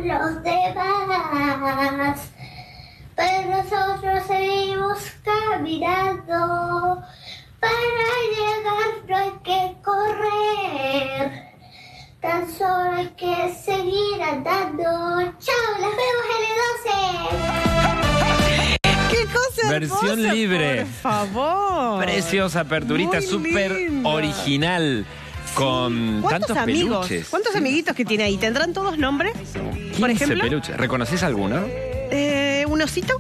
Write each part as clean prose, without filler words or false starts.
los demás. Pero nosotros seguimos caminando. Para llegar no hay que correr. Tan solo hay que seguir andando. ¡Chao! ¡Las vemos en el 12! ¡Qué cosa Versión hermosa, libre. por favor! Preciosa aperturita, Muy súper linda. original. Con ¿Cuántos tantos amigos? peluches. ¿Cuántos amiguitos que tiene ahí? ¿Tendrán todos nombre? 15 Por ejemplo, peluches. ¿Reconoces alguno? ¿un osito?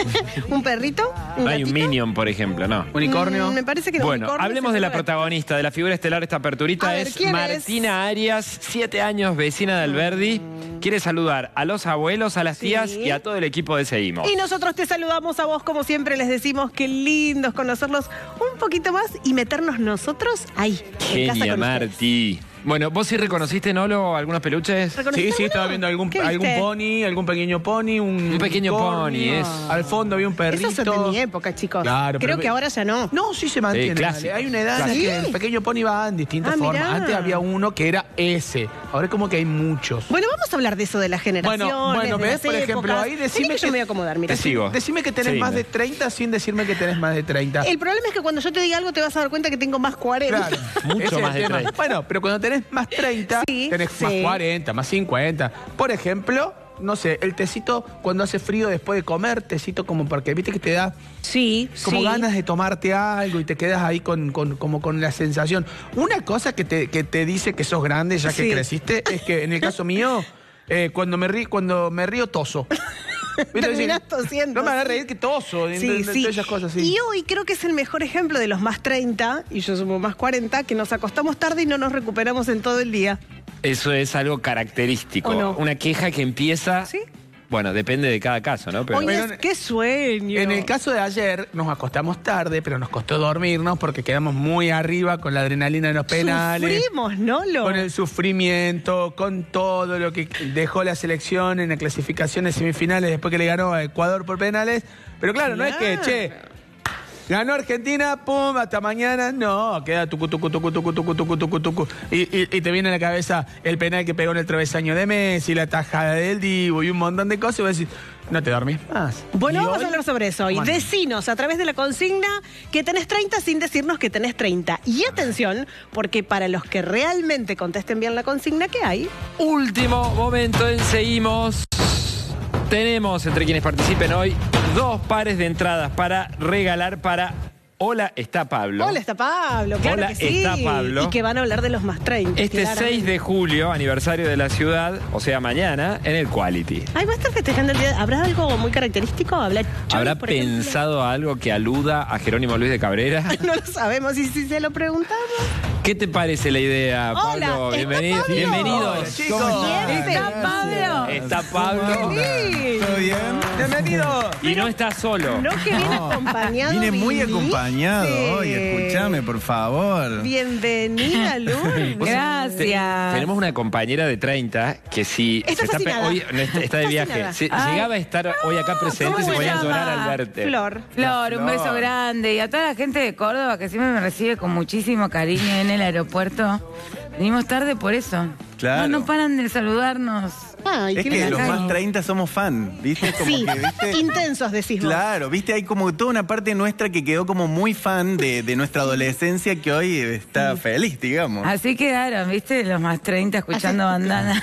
¿Un perrito? ¿Un Hay un gatito? Minion, por ejemplo, ¿no? Unicornio. Me parece que no. Bueno, unicornio hablemos de la seguro. protagonista, de la figura estelar de esta aperturita. A ver, Es ¿quién Martina Arias, 7 años, vecina de Alberdi. Quiere saludar a los abuelos, a las tías y a todo el equipo de Seguimos. Y nosotros te saludamos a vos, como siempre les decimos, qué lindos conocerlos un poquito más y meternos nosotros ahí, en casa Genia, con ustedes. Marti. Bueno, ¿vos sí reconociste, Nolo, algunos peluches? ¿Reconociste Sí, alguno? estaba viendo algún ¿Qué viste? pony, algún pequeño pony, Un pequeño pony, unicornio. eso. Al fondo había un perrito. Esos son de mi época, chicos. Claro, Creo pero- que ahora ya no. No, sí se mantiene. clásico. Dale. Hay una edad en la ¿Clásico? que el pequeño pony va en distintas Ah, formas. mirá. Antes había uno que era ese. Ahora es como que hay muchos. Bueno, vamos a hablar de eso de las generaciones. Bueno, de ves, las por ejemplo, épocas. ahí Vení decime que yo me voy a acomodar, mira. Te sigo. Decime que tenés Sí, más no. de 30 sin decirme que tenés más de 30. El problema es que cuando yo te diga algo te vas a dar cuenta que tengo más 40. Claro, Mucho ese es más el de tema. 30. Bueno, pero cuando tenés más 30, Sí, tenés sí. más 40, más 50. Por ejemplo, no sé, el tecito cuando hace frío después de comer, tecito como porque viste que te da Sí, como sí. ganas de tomarte algo y te quedas ahí como con la sensación. Una cosa que te dice que sos grande ya que Sí. creciste es que en el caso mío, cuando me río toso. ¿Viste? Terminás tosiendo. No me hagas reír que toso. Sí, sí. Todas esas cosas, sí. Y hoy creo que es el mejor ejemplo de los más 30, y yo sumo más 40, que nos acostamos tarde y no nos recuperamos en todo el día. Eso es algo característico. ¿O no? Una queja que empieza... ¿Sí? Bueno, depende de cada caso, ¿no? Pero... Oye, Pero- qué sueño. En el caso de ayer nos acostamos tarde, pero nos costó dormirnos porque quedamos muy arriba con la adrenalina de los penales. Sufrimos, ¿no? Con el sufrimiento, con todo lo que dejó la selección en la clasificación de semifinales después que le ganó a Ecuador por penales. Pero claro, no es que, che, ganó Argentina, pum, hasta mañana. No, queda tucu. Y te viene a la cabeza el penal que pegó en el travesaño de Messi, la tajada del Dibu y un montón de cosas. Y vos decís, no te dormís más. Bueno, Y vamos hoy- a hablar sobre eso hoy. Bueno. Decinos a través de la consigna que tenés 30 sin decirnos que tenés 30. Y atención, porque para los que realmente contesten bien la consigna, ¿qué hay? Último momento en Seguimos. Tenemos entre quienes participen hoy 2 pares de entradas para regalar para Hola, está Pablo. Hola, está Pablo, claro Hola, que sí. está Pablo. Y que van a hablar de los más 30. Este claramente. 6 de julio, aniversario de la ciudad, o sea, mañana, en el Quality. Ay, va a estar festejando el día. ¿Habrá algo muy característico? ¿Habrá Chori, ¿Habrá por ejemplo? pensado algo que aluda a Jerónimo Luis de Cabrera? No lo sabemos. Y si se lo preguntamos. ¿Qué te parece la idea, Hola, Pablo? ¿está Bienvenido, Pablo? bienvenidos. Hola, chicos. ¿Está Pablo? Está Pablo. Sí. ¿Todo bien? Bienvenido. Y no está solo. No que viene acompañado. Vine muy viniste. acompañado hoy, escúchame, por favor. Bienvenida, Luz. Gracias. Tenemos una compañera de 30 que si Está fascinada. hoy no está de viaje, Fascinada. si Ay. llegaba a estar hoy acá presente, ¿cómo se se ponía a llama? llorar al verte. Flor. Flor, un beso grande. Y a toda la gente de Córdoba que siempre me recibe con muchísimo cariño en el aeropuerto. Venimos tarde por eso. Claro. No paran de saludarnos. Ay, Es qué que linda. los calle. más 30 somos fan, ¿viste? Como Sí, que, ¿viste? intensos decís vos. Claro, ¿viste? Hay como toda una parte nuestra que quedó como muy fan de nuestra adolescencia que hoy está feliz, digamos. Así quedaron, ¿viste? Los más 30 escuchando bandana.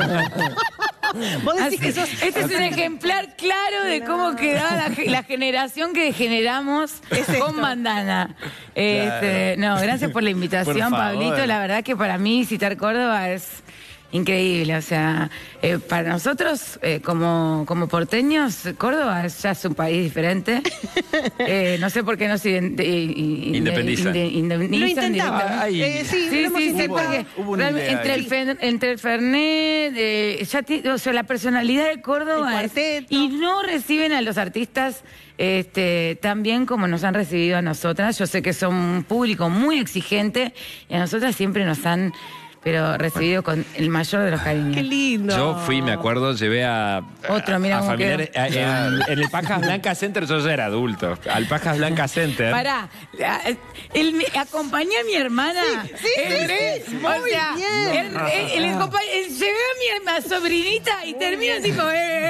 Vos decís Así- que sos... este es un ejemplar claro de cómo quedaba la generación que generamos con bandana. No, gracias por la invitación, Por favor. Pablito. La verdad que para mí visitar Córdoba es increíble. O sea, para nosotros como porteños, Córdoba ya es un país diferente. No sé por qué no se Independizan. Lo intentamos. Ay. Sí, Sí, lo hemos sí, sí, intentado. porque Hubo una realmente idea entre el Fernet, o sea, la personalidad de Córdoba El cuarteto. y no reciben a los artistas tan bien como nos han recibido a nosotras. Yo sé que son un público muy exigente y a nosotras siempre nos han recibido con el mayor de los cariños. Qué lindo. Yo fui, me acuerdo, llevé a Mira cómo familiares en el Pajas Blanca Center. Yo ya era adulto. Al Pajas Blanca Center. Pará, acompañé a mi hermana. Sí, O muy sea, bien. llevé a mi más sobrinita y termina tipo,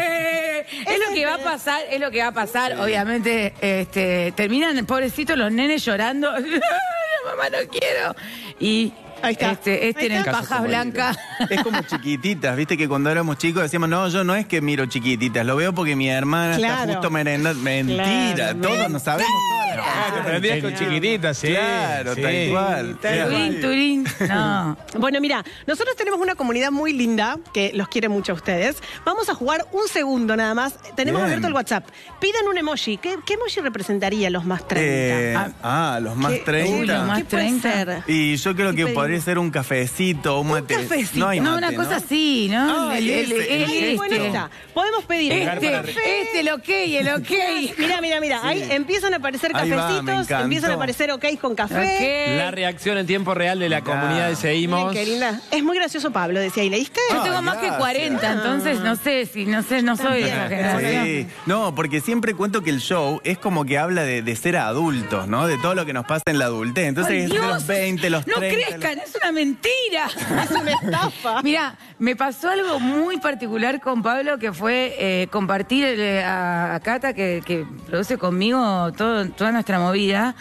Es lo que va a pasar, obviamente, terminan, pobrecitos, los nenes llorando. Mamá, no quiero. Y ahí está. en el pajas blancas. Es como Chiquititas, viste que cuando éramos chicos decíamos, no, yo no es que miro Chiquititas, lo veo porque mi hermana está justo merendando. Mentira, Claro, todos nos sabemos todas las Te prendías con Chiquititas, sí. Claro, sí. tal cual. Turín. No. Bueno, mira, nosotros tenemos una comunidad muy linda que los quiere mucho a ustedes. Vamos a jugar un segundo nada más. Tenemos Bien. abierto el WhatsApp. Pidan un emoji. ¿Qué emoji representaría a los más 30? Los más ¿Qué- 30. los más ¿Qué puede 30? ser? Y yo creo ¿Qué que pedimos? podría ser un cafecito, un mate. cafecito. No hay No, mate, una cosa así, ¿no? Ay, ese. Bueno, está. Podemos pedir el ok. Mira. Ahí empiezan a aparecer Ahí va, me cafecitos, encantó. empiezan a aparecer ok con café. La reacción en tiempo real de la comunidad de Bien, Seguimos. qué linda. Es muy gracioso Pablo, decía. ¿Y leíste? Yo tengo más que gracias. 40, entonces no soy de esa generación. Sí. No, porque siempre cuento que el show es como que habla de ser adultos, ¿no? De todo lo que nos pasa en la adultez. Entonces, ¡Ay, es de Dios! los 20, los 30. No crezcan, es una mentira. Es una estafa. Mira, me pasó algo muy particular con Pablo, que fue compartir a Cata, que produce conmigo toda nuestra movida,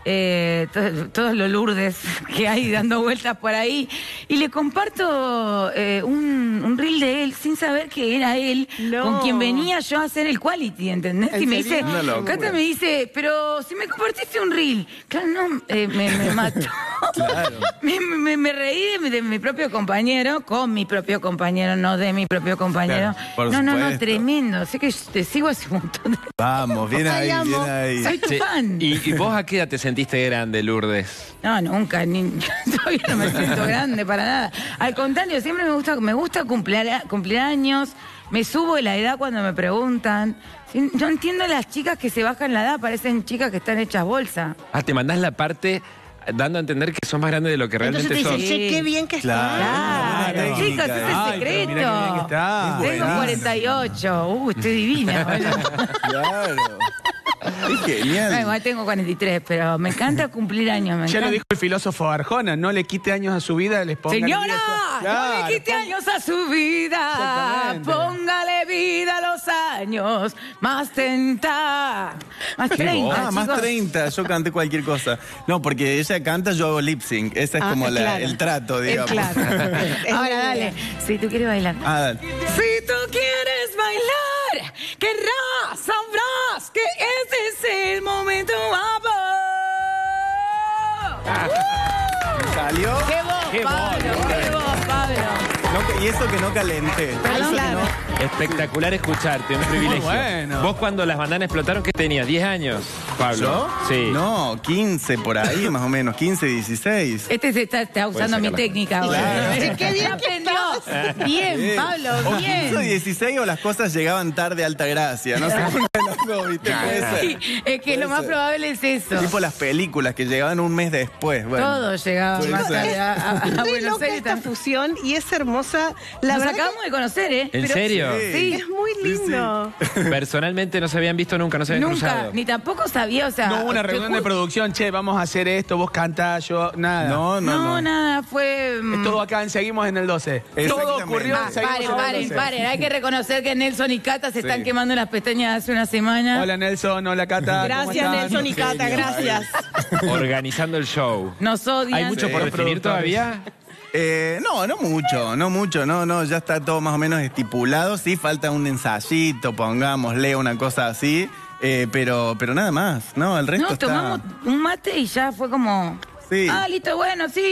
todos los Lourdes que hay dando vueltas por ahí, y le comparto un reel de él sin saber que era él, No. con quien venía yo a hacer el quality, ¿entendés? ¿En Y me serio? dice, Una locura. Cata me dice, pero si me compartiste un reel, claro, no, me mató. Claro. Me reí de mi propio compañero, con mi propio compañero, no de mi propio compañero. Claro, por no, supuesto. tremendo. Sé que te sigo hace un montón de... Vamos, bien Ay, ahí, amo. bien ahí. Soy tu Sí. fan. ¿Y vos a qué edad te sentiste grande, Lourdes? No, nunca, todavía no me siento grande para nada. Al contrario, siempre me gusta cumplir años, me subo de la edad cuando me preguntan. Sí, yo entiendo las chicas que se bajan la edad, parecen chicas que están hechas bolsa. Ah, te mandás la parte dando a entender que sos más grande de lo que Entonces realmente te sos. dicen, che, qué bien que Claro. está. Claro, técnica, chicas, ese es el Ay, pero secreto. mirá qué bien que está. Es Tengo buenísimo. 48. Estoy divina. boludo. Claro. Es genial. No, igual tengo 43, pero me encanta cumplir años. Me Ya lo encanta. dijo el filósofo Arjona, no le quite años a su vida, les ponga Señora, viejo. no le quite años a su vida, Exactamente. póngale vida a los años, más 30, más 30, Más chicos. 30, yo canté cualquier cosa. No, porque ella canta, yo hago lip sync. Ese es como claro. el trato, digamos. Claro. Ahora dale, si tú quieres bailar. Ah, dale. Si tú quieres bailar, querrás, sabrás que ese es el momento, ¿Salió? ¡Qué voz, Pablo! ¡Qué voz, Pablo! No, y eso que no calenté. Perdón, claro. Espectacular escucharte, un privilegio. bueno. Vos cuando las bandanas explotaron, ¿qué tenías? ¿10 años, Pablo? ¿Yo? Sí. No, 15 por ahí, más o menos. 15, 16. Este se está usando mi sacarla. técnica ahora. Claro. Sí, qué bien aprendió. Bien, Pablo, O 15 o bien. 16 o las cosas llegaban tarde a alta gracia. No sé, una de las dos, ¿viste? Puede ser. Sí, es que lo más probable es eso. Tipo las películas que llegaban un mes después. Bueno. Todo llegaba Puede más ser. tarde a Estoy Buenos loca Aires. esta fusión y es hermosa. La Nos verdad acabamos de conocer, ¿eh? ¿En Pero- serio? Sí. es muy lindo. Personalmente no se habían visto nunca, no se habían Nunca, cruzado. ni tampoco sabía, o sea... No hubo una te reunión de juro- producción, che, vamos a hacer esto, vos cantás, yo, nada. No, No, nada, fue... Es todo acá en Seguimos en el 12. Todo Exactamente. ocurrió en Seguimos en el 12. Paren. Hay que reconocer que Nelson y Cata se están quemando las pestañas hace una semana. Hola Nelson, hola Cata. ¿cómo Gracias, están? Nelson y Cata, gracias. Organizando el show. Nos odian. ¿Hay mucho por Sí. definir todavía? No mucho, no, ya está todo más o menos estipulado, sí, falta un ensayito, pongámosle una cosa así, pero nada más, no, el resto No, está... tomamos un mate y ya fue como... Sí. Ah, listo, bueno, sí,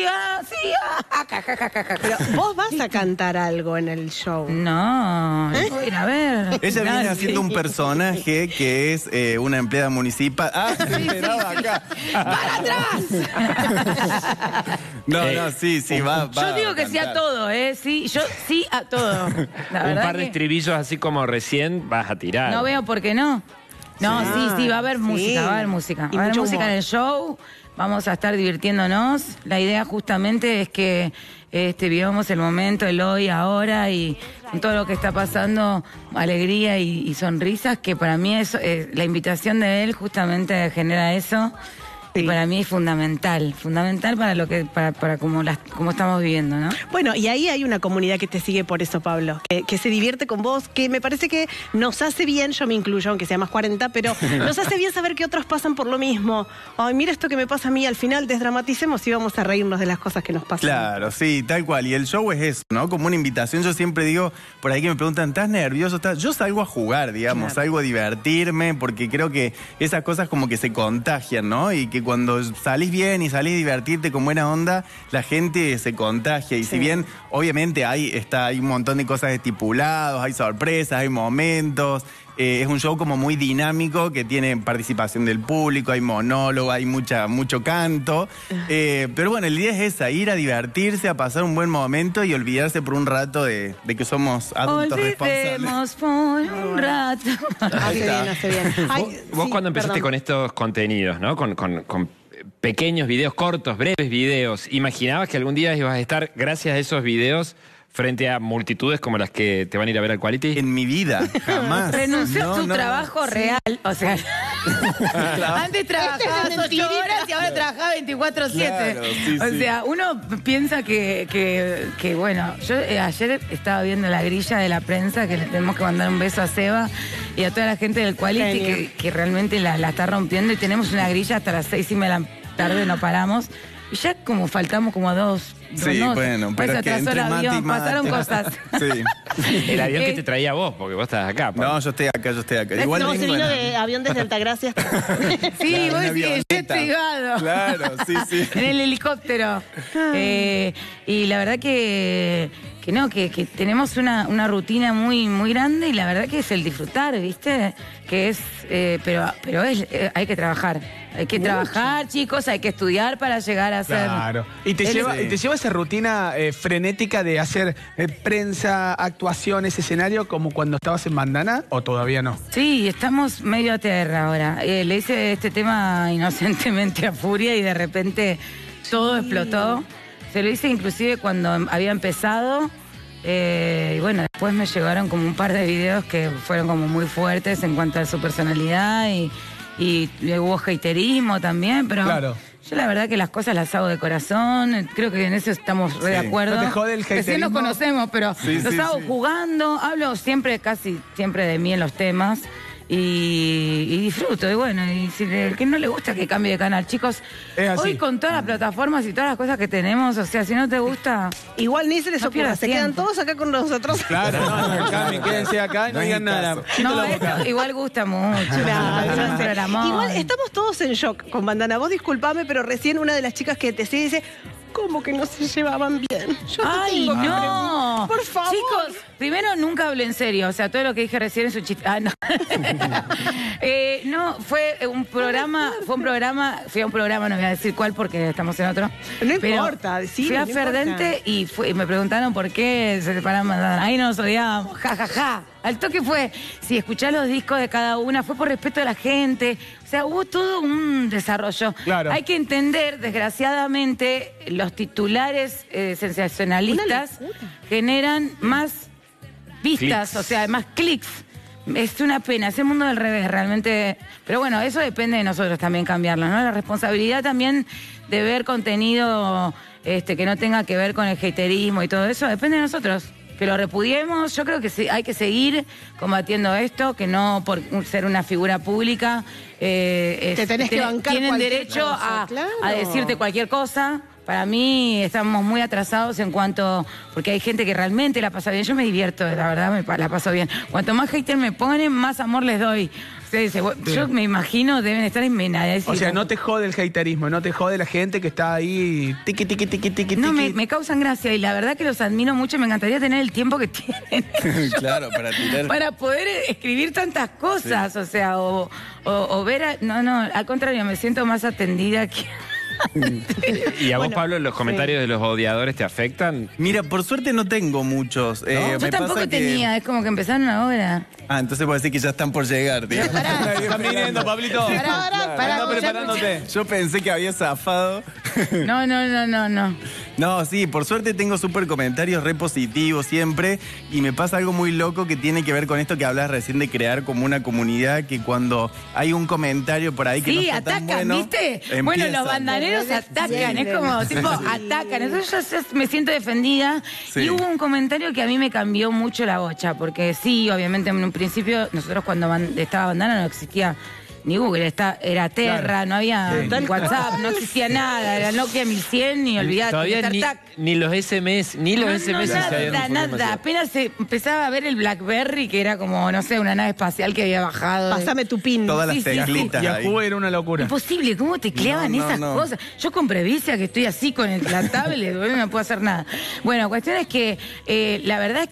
Pero vos vas a cantar algo en el show. No, yo voy a ir a ver. Ella viene Dale. haciendo un personaje que es una empleada municipal. Ah, se esperaba acá. ¡Para atrás! No, sí, va. Yo digo que sí a cantar. todo, ¿eh? Sí, yo sí a todo. La Un verdad par de que estribillos así como recién vas a tirar. no veo por qué no. No, sí, va a haber sí. música, va a haber música. Y Va a haber mucho música humor. en el show, vamos a estar divirtiéndonos. La idea justamente es que vivamos el momento, el hoy, ahora y con todo lo que está pasando, alegría y sonrisas, que para mí es la invitación de él justamente genera eso. Y para mí es fundamental para lo que, para como estamos viviendo, ¿no? Bueno, y ahí hay una comunidad que te sigue por eso, Pablo, que se divierte con vos, que me parece que nos hace bien, yo me incluyo, aunque sea más 40, pero nos hace bien saber que otros pasan por lo mismo. Ay, mira esto que me pasa a mí, al final desdramaticemos y vamos a reírnos de las cosas que nos pasan. Claro, sí, tal cual. Y el show es eso, ¿no? Como una invitación. Yo siempre digo, por ahí que me preguntan, ¿estás nervioso? Yo salgo a jugar, digamos, salgo a divertirme, porque creo que esas cosas como que se contagian, ¿no? Y que cuando salís bien y salís a divertirte con buena onda, la gente se contagia. Y si bien, obviamente, hay un montón de cosas estipuladas, hay sorpresas, hay momentos. Es un show como muy dinámico, que tiene participación del público, hay monólogo, hay mucho canto. Pero bueno, el día es esa, ir a divertirse, a pasar un buen momento y olvidarse por un rato de que somos adultos responsables. Olvidemos por un rato. Hace bien. Ay, Vos sí, cuando empezaste con estos contenidos, ¿no? Con pequeños videos cortos, breves videos, ¿imaginabas que algún día ibas a estar, gracias a esos videos, frente a multitudes como las que te van a ir a ver al Quality? En mi vida, jamás. Renunció a tu trabajo real. O sea, antes trabajaba 8 horas y ahora trabaja 24/7. Claro, sí, o sea, uno piensa que bueno, yo ayer estaba viendo la grilla de la prensa, que le tenemos que mandar un beso a Seba y a toda la gente del Quality que realmente la está rompiendo, y tenemos una grilla hasta las 6:30 de la tarde, no paramos. Y ya como faltamos como a dos. Sí, no, bueno, pero se es que atrasó entre el mate y avión, mate. pasaron cosas. Sí. El avión que te traía vos, porque vos estás acá. No, yo estoy acá. Igual no, se vengo vino en- de avión desde Altagracia. Sí, Claro, vos una decís, avioneta. jet privado. Claro, sí. En el helicóptero. Y la verdad que tenemos una rutina muy, muy grande, y la verdad que es el disfrutar, ¿viste? Que es, pero hay que trabajar. Hay que trabajar, chicos, hay que estudiar para llegar a ser... Claro. ¿Y te lleva esa rutina frenética de hacer prensa, actuaciones, escenario, como cuando estabas en Bandana, o todavía no? Sí, estamos medio a tierra ahora. Le hice este tema inocentemente a Furia y de repente todo explotó. Se lo hice inclusive cuando había empezado. Y bueno, después me llegaron como un par de videos que fueron como muy fuertes en cuanto a su personalidad, y hubo haterismo también, pero Claro. yo la verdad que las cosas las hago de corazón, creo que en eso estamos re de Sí. acuerdo. ¿No te jode el Recién nos haterismo? conocemos, pero Sí, los sí, hago sí. jugando, hablo casi siempre de mí en los temas. Y disfruto, y bueno, y si el que no le gusta que cambie de canal, chicos, Es así. hoy con todas las plataformas y todas las cosas que tenemos, o sea, si no te gusta, Igual ni se les No ocurra, pierdas se quedan tiempo. todos acá con nosotros. Claro, no, Cami, quédense acá y no No hay digan nada. caso. Chito no, la boca. esto igual gusta mucho. Claro, es un no sé. programón. Igual estamos todos en shock con Bandana. Vos disculpame, pero recién una de las chicas que te sigue dice, ¿cómo que no se llevaban bien? Yo te Ay, tengo que no. preguntar. Por favor. Chicos, primero nunca hablo en serio. O sea, todo lo que dije recién es un chiste. Ah, no. No, fui a un programa, no voy a decir cuál porque estamos en otro. No Pero importa, decilo, fui a no importa. Ferdente y me preguntaron por qué se separaron. Ahí nos odiábamos, ja. Al toque fue, si escuchás los discos de cada una, fue por respeto a la gente. O sea, hubo todo un desarrollo. Claro. Hay que entender, desgraciadamente, los titulares sensacionalistas Una locura. generan más vistas, Clics. o sea, más clics. Es una pena, es el mundo del revés, realmente. Pero bueno, eso depende de nosotros también cambiarlo, ¿no? La responsabilidad también de ver contenido que no tenga que ver con el haterismo y todo eso, depende de nosotros. Que lo repudiemos, yo creo que sí, hay que seguir combatiendo esto, que no por ser una figura pública Te tenés que bancar tienen cualquier derecho cosa, claro. a decirte cualquier cosa. Para mí estamos muy atrasados en cuanto... Porque hay gente que realmente la pasa bien. Yo me divierto, la verdad, la paso bien. Cuanto más hater me ponen, más amor les doy. Yo me imagino deben estar envenenados. O sea, no te jode el haterismo, no te jode la gente que está ahí tiqui. No, me causan gracia y la verdad que los admiro mucho. Me encantaría tener el tiempo que tienen Claro, para tirar. para poder escribir tantas cosas. O sea, o ver... No, al contrario, me siento más atendida que... ¿Y a vos, Pablo, los comentarios de los odiadores te afectan? Mira, por suerte no tengo muchos. Yo me tampoco pasa que- tenía, es como que empezaron ahora. Ah, entonces puedo decir que ya están por llegar, tío. Están viniendo, Pablito. Pará, Anda preparándote. Yo pensé que había zafado. No. No, sí, por suerte tengo súper comentarios re positivos siempre y me pasa algo muy loco que tiene que ver con esto que hablas recién de crear como una comunidad que cuando hay un comentario por ahí que no Sí, está tan atacan, bueno, ¿viste? Bueno, empiezan. los bandaneros atacan, es como, tipo, atacan. Entonces yo me siento defendida. Sí. Y hubo un comentario que a mí me cambió mucho la bocha, porque sí, obviamente en un principio, nosotros cuando estaba Bandana no existía ni Google, era Terra, Claro. no había Sí. WhatsApp, no existía nada, era Nokia 1100, ni olvidate, Todavía Tartac. ni los SMS, ni los SMS se habían nada, información. nada. Apenas se empezaba a ver el BlackBerry, que era como, no sé, una nave espacial que había bajado. Pásame tu pin. Todas las Sí, sí, teclitas ahí. Yahoo era una locura. Imposible, ¿cómo tecleaban No, no, esas no. cosas? Yo con Previsia, que estoy así con la tablet, boludo, no puedo hacer nada. Bueno, cuestión es que la verdad es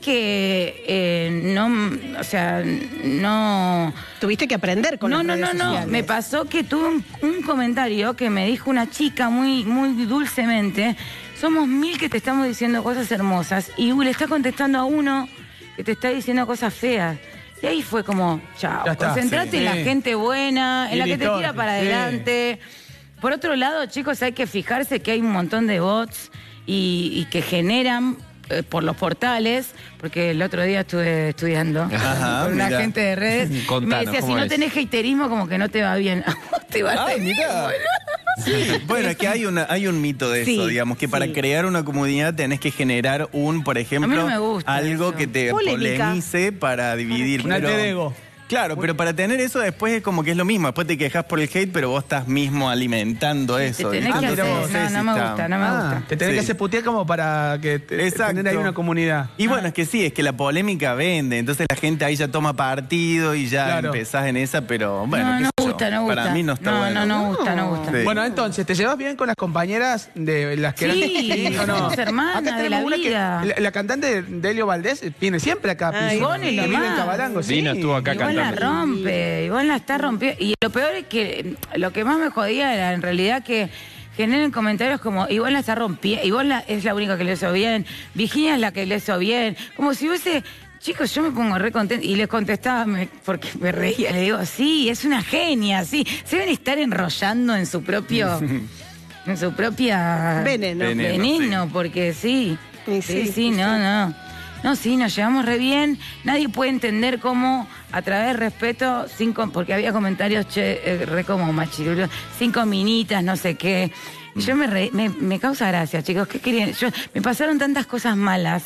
que no, o sea, no... Tuviste que aprender con las redes sociales. Me pasó que tuve un comentario que me dijo una chica muy, muy dulcemente. Somos 1000 que te estamos diciendo cosas hermosas y le está contestando a uno que te está diciendo cosas feas. Y ahí fue como, chao, Ya está, concentrate sí. en la gente buena, en la que te Listo, tira para sí. adelante. Por otro lado, chicos, hay que fijarse que hay un montón de bots y que generan por los portales, porque el otro día estuve estudiando Ajá, con una mira. gente de redes. Y me Contanos, decía, si ¿cómo no es? tenés haterismo, como que no te va bien. ¿A vos te va Ay, bien, mirá. boludo? Bueno, es que hay un mito de eso, Sí, digamos, que para sí. crear una comunidad tenés que generar por ejemplo, A mí no me gusta algo eso. que te Polémica. polemice para dividir. Un alter ego. Claro, pero para tener eso después es como que es lo mismo. Después te quejas por el hate, pero vos estás mismo alimentando Te eso. tenés ¿viste? que mira hacer. vos, sé No, si no me está- gusta, no me gusta. Te tenés Sí. que hacer putear como para que Exacto. tener ahí una comunidad. Y bueno, es que sí, es que la polémica vende, entonces la gente ahí ya toma partido y ya Claro. empezás en esa, pero bueno, no, qué no sé yo. gusta, no gusta. Para mí no está no, bueno. No gusta, no gusta. Sí. Bueno, entonces, ¿te llevas bien con las compañeras de las que Sí, eran? somos hermanas Acá de tenemos la una que- vida. la cantante de Helio Valdés viene siempre acá. Ay, Ivonne es lo vive en más. Cabarango, sí. Vino, estuvo acá Ivonne la cantando. rompe, Ivonne la está rompiendo. Y lo peor es que lo que más me jodía era en realidad que generen comentarios como Ivonne la está rompiendo, Ivonne es la única que le hizo bien, Virginia es la que le hizo bien. Como si hubiese... Chicos, yo me pongo re contenta y les contestaba porque me reía. Le digo, sí, es una genia, sí. Se deben estar enrollando en su propio... en su propia... Veneno. Veneno, sí. porque sí. Y Sí, no. No, sí, nos llevamos re bien. Nadie puede entender cómo, a través de respeto, porque había comentarios re como machirulos, 5 minitas, no sé qué. Y yo me causa gracia, chicos. ¿Qué querían? Me pasaron tantas cosas malas.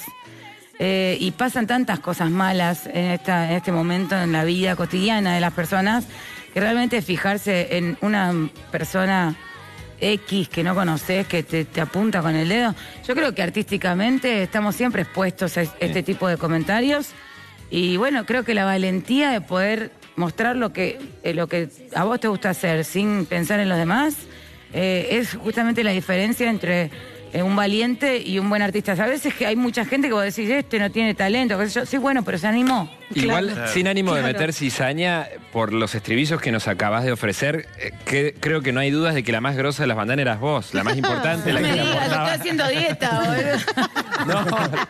Y pasan tantas cosas malas en este momento en la vida cotidiana de las personas, que realmente fijarse en una persona X que no conoces, que te apunta con el dedo. Yo creo que artísticamente estamos siempre expuestos a este tipo de comentarios. Y bueno, creo que la valentía de poder mostrar lo que a vos te gusta hacer sin pensar en los demás es justamente la diferencia entre un valiente y un buen artista. A veces que hay mucha gente que vos decís, este no tiene talento, qué sé yo. Sí, bueno, pero se animó. Igual, Claro. sin ánimo de Claro. meter cizaña, por los estribillos que nos acabas de ofrecer, creo que no hay dudas de que la más grosa de las bandanas eras vos, la más importante, la No que me la digas, yo aportaba. estoy haciendo dieta, boludo.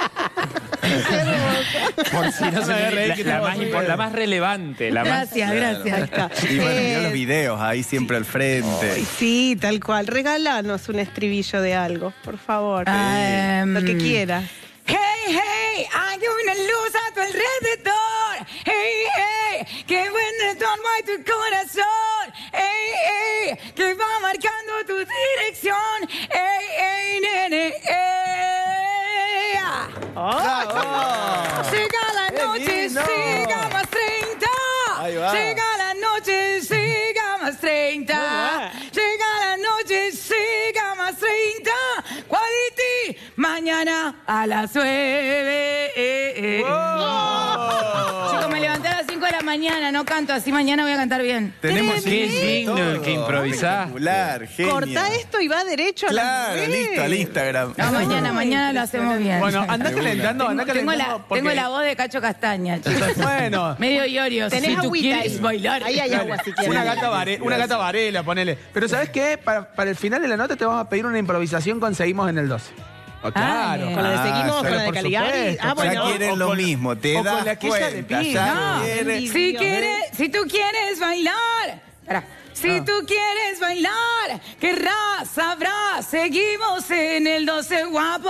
Por si no se Me reí que la, te más vas a la más relevante, la más... Gracias, gracias. Y bueno, mirá los videos ahí siempre al frente. Sí, tal cual. Regálanos un estribillo de algo, por favor. Lo que quieras. Hey, hey, hay una luz a tu alrededor. Hey, hey, que vende tu alma y tu corazón. Hey, hey, que va marcando tu dirección. Hey, hey, nene, hey. Llega la noche, lindo! siga más 30. Ahí va. Llega la noche, siga más 30. Llega la noche, siga más 30. Quality, mañana a las 9. Chicos, me levanté a las 5 de la mañana, no canto así, mañana voy a cantar bien. Tenemos Qué todo. digno el que improvisaste. Espectacular, genio. Corta esto y va derecho a la Claro, red. listo, al Instagram. No, mañana lo hacemos bien. Bueno, andá calentando, andá tengo calentando. porque- la voz de Cacho Castaña, chicos. Bueno, Medio iorio. Tenés si tú agüita quieres ahí. bailar. Ahí hay agua si quieres. una gata varela, ponele. Pero ¿sabes qué? Para el final de la nota te vamos a pedir una improvisación con Seguimos en el 12. Oh, claro. bien. Con la de seguimos, pero con la de por Caligari. supuesto. Ah, Ya bueno. quieren o lo con- mismo, te o con das la que ella le cuenta. pide. Ya No. quiere- Si tú quieres bailar. Pará. Si tú quieres bailar, querrás, sabrás, seguimos en el 12 guapo.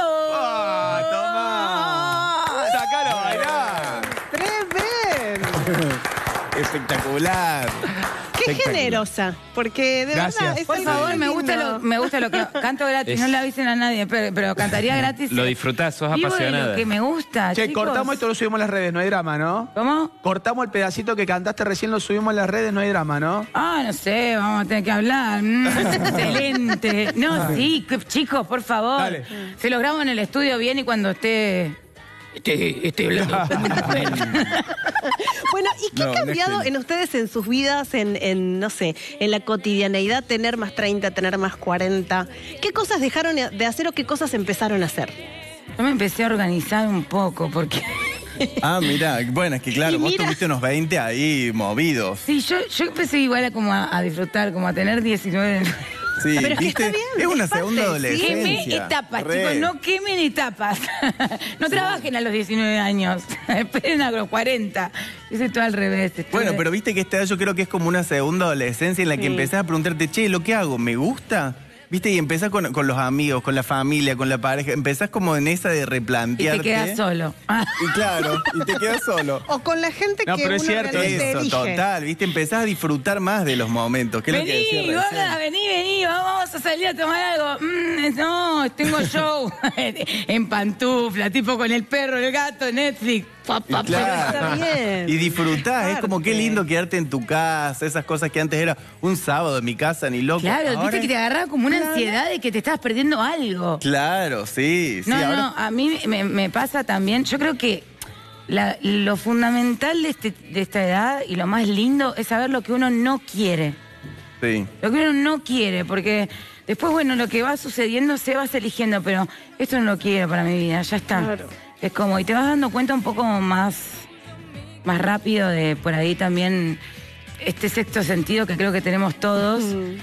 ¡Toma! ¡Sácalo a bailar! ¡Tremendo! Espectacular. ¡Qué Espectacular. generosa! Porque de Gracias. verdad es Por algo favor, muy me gusta lo que canto gratis, no le avisen a nadie, pero cantaría gratis. Lo disfrutás, sos Vivo de apasionada. lo que me gusta, Che, chicos. cortamos esto, lo subimos a las redes, no hay drama, ¿no? ¿Cómo? Cortamos el pedacito que cantaste recién, lo subimos a las redes, no hay drama, ¿no? Ah, no sé, vamos a tener que hablar. Excelente. No, sí, chicos, por favor. Dale. Se los grabo en el estudio bien y cuando esté hablando. Bueno, ¿y qué No, ha cambiado un en ustedes, en sus vidas, en, no sé, en la cotidianeidad, tener más 30, tener más 40? ¿Qué cosas dejaron de hacer o qué cosas empezaron a hacer? Yo me empecé a organizar un poco porque... Ah, mira, bueno, es que claro, Y vos mira. tuviste unos 20 ahí movidos. Sí, yo empecé igual a disfrutar, como a tener 19... Sí, Pero es que ¿viste? está bien, es una es parte, segunda sí. adolescencia. Quemen etapas, Re. chicos, no quemen etapas. No trabajen a los 19 años, esperen a los 40. Yo soy todo al revés. Bueno, pero viste que esta edad yo creo que es como una segunda adolescencia en la que empezás a preguntarte, che, ¿lo que hago me gusta? ¿Viste? Y empezás con los amigos, con la familia, con la pareja. Empezás como en esa de Y replantearte. te quedas solo. Y claro, y te quedas solo. O con la gente No, que pero uno es cierto realmente Eso, elige. total, ¿viste? Empezás a disfrutar más de los momentos. Que es lo que decía Vení, recién. gorda, vení, vamos a salir a tomar algo. No, tengo show en pantufla, tipo con el perro, el gato, Netflix. Y claro. Está bien. Y disfrutás, es como Parte. qué lindo quedarte en tu casa, esas cosas que antes era un sábado en mi casa, ni loco. Claro, Ahora viste que te agarraba como una ansiedad de que te estabas perdiendo algo. Claro, sí, sí. No, ahora... no, a mí me pasa también, yo creo que lo fundamental de esta edad y lo más lindo es saber lo que uno no quiere. Sí. Lo que uno no quiere, porque después, bueno, lo que va sucediendo se vas eligiendo, pero esto no lo quiero para mi vida, ya está. Claro. Es como, y te vas dando cuenta un poco más rápido de por ahí también este sexto sentido que creo que tenemos todos.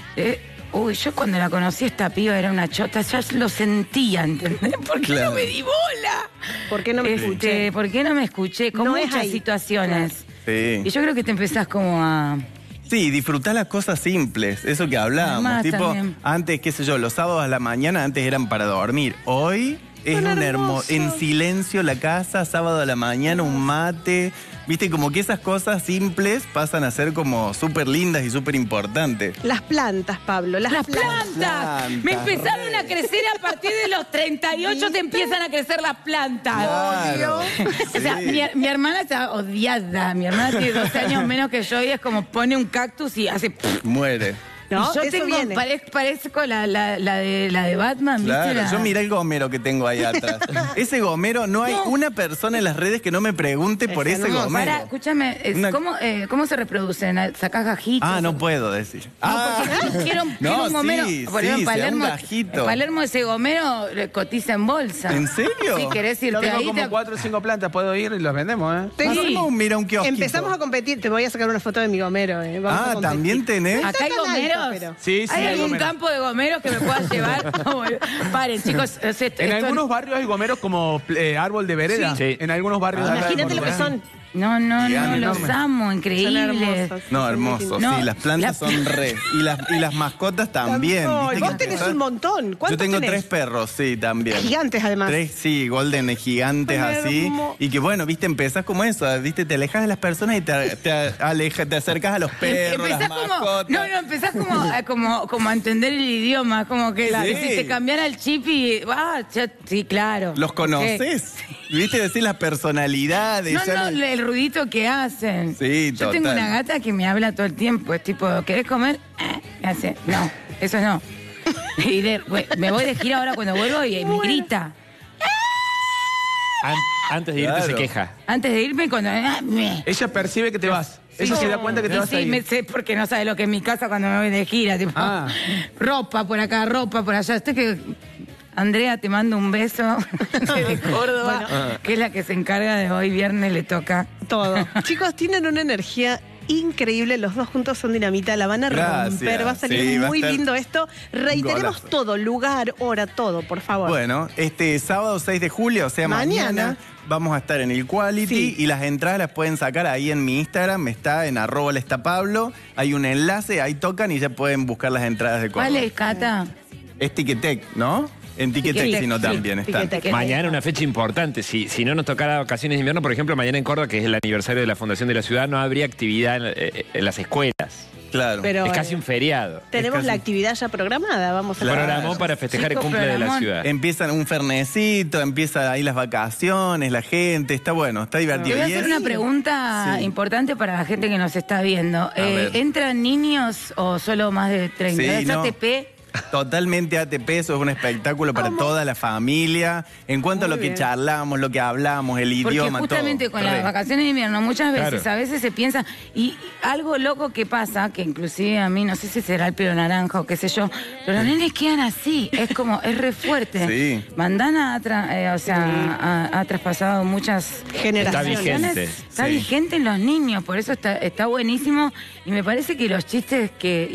Uy, yo cuando la conocí esta piba era una chota, ya lo sentía, ¿entendés? ¿Por qué Claro. no me di bola? ¿Por qué no me escuché? ¿Por qué no me escuché? Con No es muchas ahí. situaciones. Sí. Y yo creo que te empezás como a... Sí, disfrutar las cosas simples, eso que hablábamos. Además, Tipo, también. antes, qué sé yo, los sábados a la mañana antes eran para dormir. Hoy es Son un hermosos. en silencio la casa, sábado a la mañana, un mate. Viste, como que esas cosas simples pasan a ser como súper lindas y súper importantes. Las plantas, Pablo, las plantas. ¡Plantas! Me empezaron re. a crecer a partir de los 38, te empiezan a crecer las plantas. Claro. O sea, Sí. mi hermana está odiada. Mi hermana tiene 12 años menos que yo y es como pone un cactus y hace... Muere. ¿No? Y yo Eso tengo, viene. parezco la de Batman, ¿viste? Claro, La- yo miré el gomero que tengo ahí atrás. Ese gomero, no hay una persona en las redes que no me pregunte por Es ese hermoso. gomero. Pará, escúchame, Una- ¿cómo se reproducen? ¿Sacás gajitos? Ah, no puedo decir. Quiero No, un gomero. sí, Por ejemplo, sí, en sea un Palermo, gajito. en Palermo ese gomero cotiza en bolsa. ¿En serio? Si querés Yo irte tengo ahí, como 4 o 5 plantas, puedo ir y los vendemos, ¿eh? Tengo- Hacemos mira un kiosquito. Empezamos a competir. Te voy a sacar una foto de mi gomero. Vamos a Ah, competir. ¿también tenés? Acá hay tan alto, gomeros. pero- Sí, sí, ¿Hay hay algún gomeros. campo de gomeros que me puedas llevar? Paren, chicos. En algunos barrios hay gomeros como árbol de vereda. Sí. En algunos barrios de acá de Imagínate lo que Córdoba. son. No, Gigante, los enorme. amo, Son increíbles. hermosos. No, Son hermoso, muy sí, No, las plantas la- son re. Y las mascotas también. Ay, ¿viste vos que tenés empezás- un montón. ¿Cuántos Yo tengo tenés? 3 perros, sí, también. Gigantes, además. 3, sí, golden gigantes Son así. hermosos. Y que bueno, viste, empezás como eso, viste, te alejas de las personas y te acercas a los perros, las Empezás como, mascotas. empezás como a entender el idioma, como que Sí. si te cambiara el chip y sí, claro. ¿Los conoces? ¿Viste decir las personalidades? No, ya el ruidito que hacen. Sí, Yo total. tengo una gata que me habla todo el tiempo. Es tipo, ¿querés comer? Me hace, no, eso no. Y me voy de gira ahora cuando vuelvo y me grita. Antes de irte Claro. se queja. Antes de irme, cuando... me. Ella percibe que te vas. Ella se da cuenta que te Y vas a sí, ir. me sé porque no sabe lo que es mi casa cuando me voy de gira. Tipo, Ah. ropa por acá, ropa por allá. Andrea, te mando un beso de Córdoba, que es la que se encarga de hoy viernes, le toca. Todo. Chicos, tienen una energía increíble. Los dos juntos son dinamita, la van a Gracias. romper. Va a salir Sí, va a muy estar lindo esto. Reiteremos golazo. todo, lugar, hora, todo, por favor. Bueno, este sábado 6 de julio, o sea, mañana vamos a estar en el Quality Sí. y las entradas las pueden sacar ahí en mi Instagram, está en @lestapablo, hay un enlace, ahí tocan y ya pueden buscar las entradas de ¿Cuál Córdoba. es, Cata? Es Ticketek, ¿no? En Ticketek, Ticketek, si no sí, también están. Ticketek. Mañana una fecha importante. Si no nos tocara vacaciones de invierno, por ejemplo, mañana en Córdoba, que es el aniversario de la Fundación de la Ciudad, no habría actividad en las escuelas. Claro. Pero, Es casi un feriado. tenemos casi- la actividad ya programada, vamos a Claro. Programó para festejar Chico, el cumple de la programón. ciudad. Empiezan un fernecito, empiezan ahí las vacaciones, la gente, está bueno, está Te divertido. voy a Y hacer es- una pregunta Sí. importante para la gente que nos está viendo. ver. ¿Entran niños o solo más de 30? Sí, ¿Es no. ATP? Totalmente ATP, eso es un espectáculo para toda la familia. En cuanto a lo que bien. charlamos, lo que hablamos, el Porque idioma, justamente todo. con las vacaciones de invierno muchas veces, Claro. a veces se piensa, y algo loco que pasa, que inclusive a mí, no sé si será el pelo naranja o qué sé yo, pero los nenes quedan así, es como, es re fuerte. Sí. Bandana ha traspasado muchas Generaciones. Está vigente. Está Sí. vigente en los niños, por eso está buenísimo. Y me parece que los chistes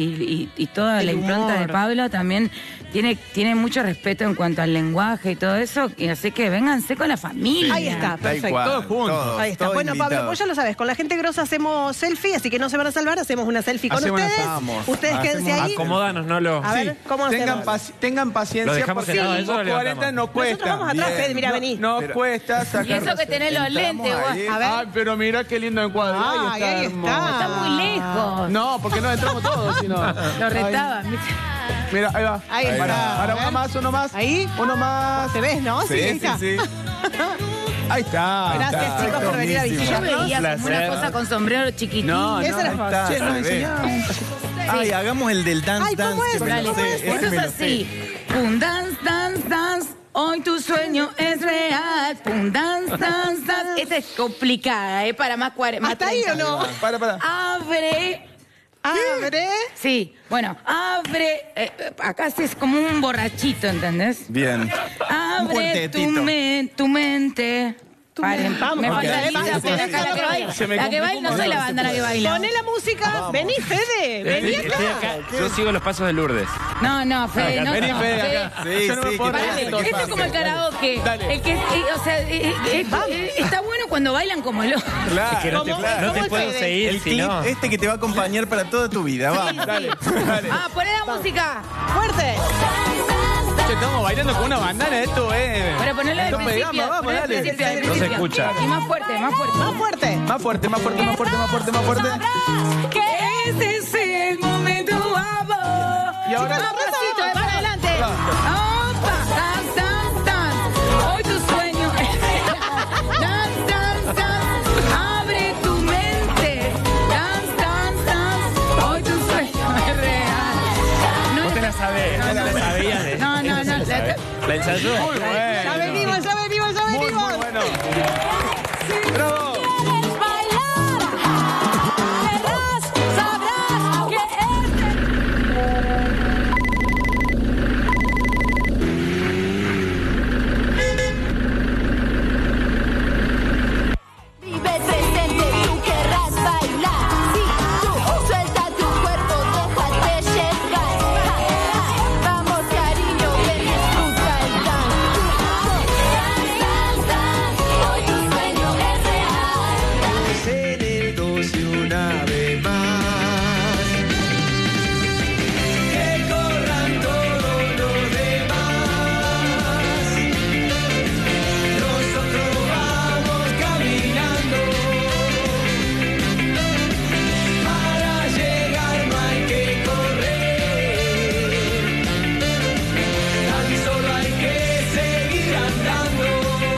y toda El la impronta humor. de Pablo también tiene mucho respeto en cuanto al lenguaje y todo eso. Y así que vénganse con la familia. Ahí está, Tal perfecto. cual, Todos juntos. todos, Ahí está. todos Bueno, Pablo, invitados. vos ya lo sabes, con la gente grosa hacemos selfie, así que no se van a salvar, hacemos una selfie con Hacemos una- ustedes. vamos. Ustedes quédense Hacemos- ahí. Acomódanos, no lo. A ver, ¿cómo tengan, hacemos? tengan paciencia ¿Lo dejamos porque sentado eso o lo 40 levantamos? nos cuesta. Nosotros vamos atrás, Bien. Fede, mira, vení. Nos Pero- cuesta Y sacar. eso que tenés los lentes, vos. ahí. A ver. Ay, pero mira qué lindo encuadre. Ay, ahí hermoso. Está muy lejos. No, porque no entramos todos, sino. Lo retaban. Mira, ahí va. Ahí está. Ahora A ver. uno más, uno más. Ahí. Uno más. ¿Te ves, no? Sí, ahí sí, está. sí. Ahí está. Gracias, Está. chicos, por venir a Buenísimo. Yo visitarnos. veía como una Placer. cosa con sombrero chiquitín. No, Esa era Ahí fácil. está, Che, se nos ve. enseñaron. Ay, hagamos el del dance Ay, ¿cómo dance. es? que me Dale, lo sé, ese esto es me lo sé. así. Pum, dance, dance, dance. Hoy tu sueño es real. Pum, dance, dance, dance. Esta es complicada, ¿eh? Para más 40. ¿Hasta ahí o no? Para. Abre. Abre. Sí, bueno, abre. Acá sí es como un borrachito, ¿entendés? Bien. Un Abre cuartetito. tu mente. Paren, Vamos, me ok. falta Lisa, Sí, pero sí, acá sí, la que sí. baila. Se me La que baila, no soy la banda la que baila. Poné la música. Vení, Fede. Vení Estoy acá. acá. Yo sigo los pasos de Lourdes. No, Fede, no. Vení, no, Fede, Fede. acá. Sí, Yo no me sí, puedo que Pará, pase, reír. que esto es como el karaoke. Dale. El que, o sea, está bueno cuando bailan como lo. Claro. Es que no te, ¿Cómo? no ¿Cómo te es, puedo Fede? seguir El si clip no. este que te va a acompañar para toda tu vida. Vamos. Dale. Ah, poné la música. Fuerte. Che, estamos bailando con una bandana esto, Pero ponelo del Toma, principio. vamos, ponelo del dale. principio, del No se principio. escucha. Y más fuerte, más fuerte. Más fuerte. Más fuerte, más fuerte, más fuerte, más fuerte, más fuerte. Que ese es el momento, amor. Y ahora. Más pasito, para adelante. Opa, dance, dance, dance. Hoy tu sueño es real. Dance, dance, dance. Abre tu mente. Dance, dance, dance. Hoy tu sueño es real. No te la sabés, no te la sabías. No. La ensayó. Muy bueno. Ya venimos, ya venimos, ya Muy, venimos. muy bueno. Bravo. Vive el presente, tú querrás bailar. Sí, tú suelta tu cuerpo, déjate llegar. Ja, ja. Vamos, cariño, ven y disfruta el dance. Dance, dance, hoy tu sueño es real. En el 12 una vez más. Que corran todos los demás. Nosotros vamos caminando. Para llegar no hay que correr. Tan solo hay que seguir andando.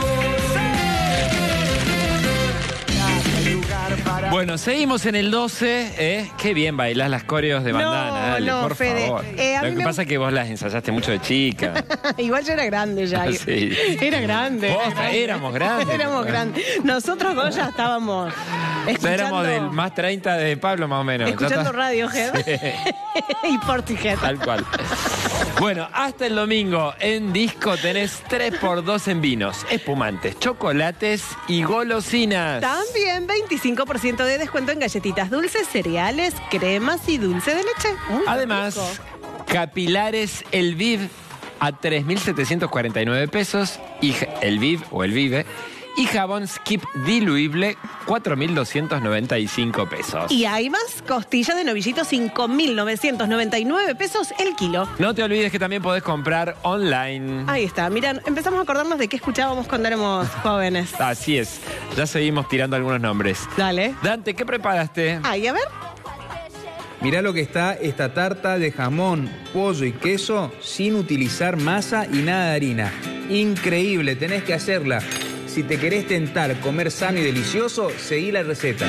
Bueno, seguimos en el 12. Qué bien bailás las coreos de bandana. Dale, no, por Fede. favor. A Lo mí que me- pasa es que vos las ensayaste mucho de chica. Igual yo era grande ya. Sí. Era grande. Posta, éramos grandes. Éramos grandes. Nosotros dos ya estábamos Ya escuchando, éramos del más 30 de Pablo, más o menos. Ya escuchando está. Radiohead y Portishead. Tal cual. Bueno, hasta el domingo en Disco tenés 3x2 en vinos, espumantes, chocolates y golosinas. También 25% de descuento en galletitas dulces, cereales, cremas y dulce de leche. Además, capilares El Viv a 3.749 pesos y el Viv o el Vive y jabón Skip diluible 4.295 pesos. Y hay más, costilla de novillito 5.999 pesos el kilo. No te olvides que también podés comprar online. Ahí está, miran, empezamos a acordarnos de qué escuchábamos cuando éramos jóvenes. Así es, ya seguimos tirando algunos nombres. Dale. Dante, ¿qué preparaste? Ay, a ver. Mirá lo que está esta tarta de jamón, pollo y queso sin utilizar masa y nada de harina. Increíble, tenés que hacerla. Si te querés tentar comer sano y delicioso, seguí la receta.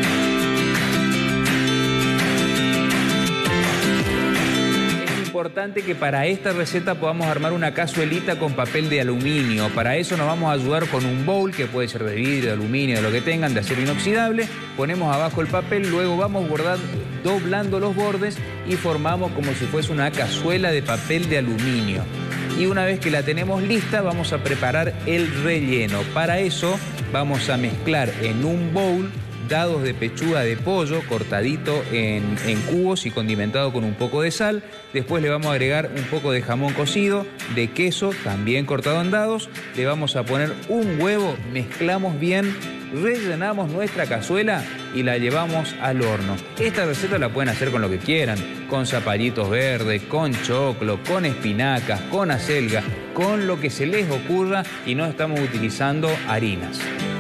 Es importante que para esta receta podamos armar una cazuelita con papel de aluminio. Para eso nos vamos a ayudar con un bowl, que puede ser de vidrio, de aluminio, de lo que tengan, de acero inoxidable. Ponemos abajo el papel, luego vamos doblando los bordes y formamos como si fuese una cazuela de papel de aluminio. Y una vez que la tenemos lista, vamos a preparar el relleno. Para eso vamos a mezclar en un bowl dados de pechuga de pollo cortadito en cubos y condimentado con un poco de sal. Después le vamos a agregar un poco de jamón cocido, de queso también cortado en dados. Le vamos a poner un huevo, mezclamos bien, rellenamos nuestra cazuela y la llevamos al horno. Esta receta la pueden hacer con lo que quieran, con zapallitos verdes, con choclo, con espinacas, con acelga, con lo que se les ocurra y no estamos utilizando harinas.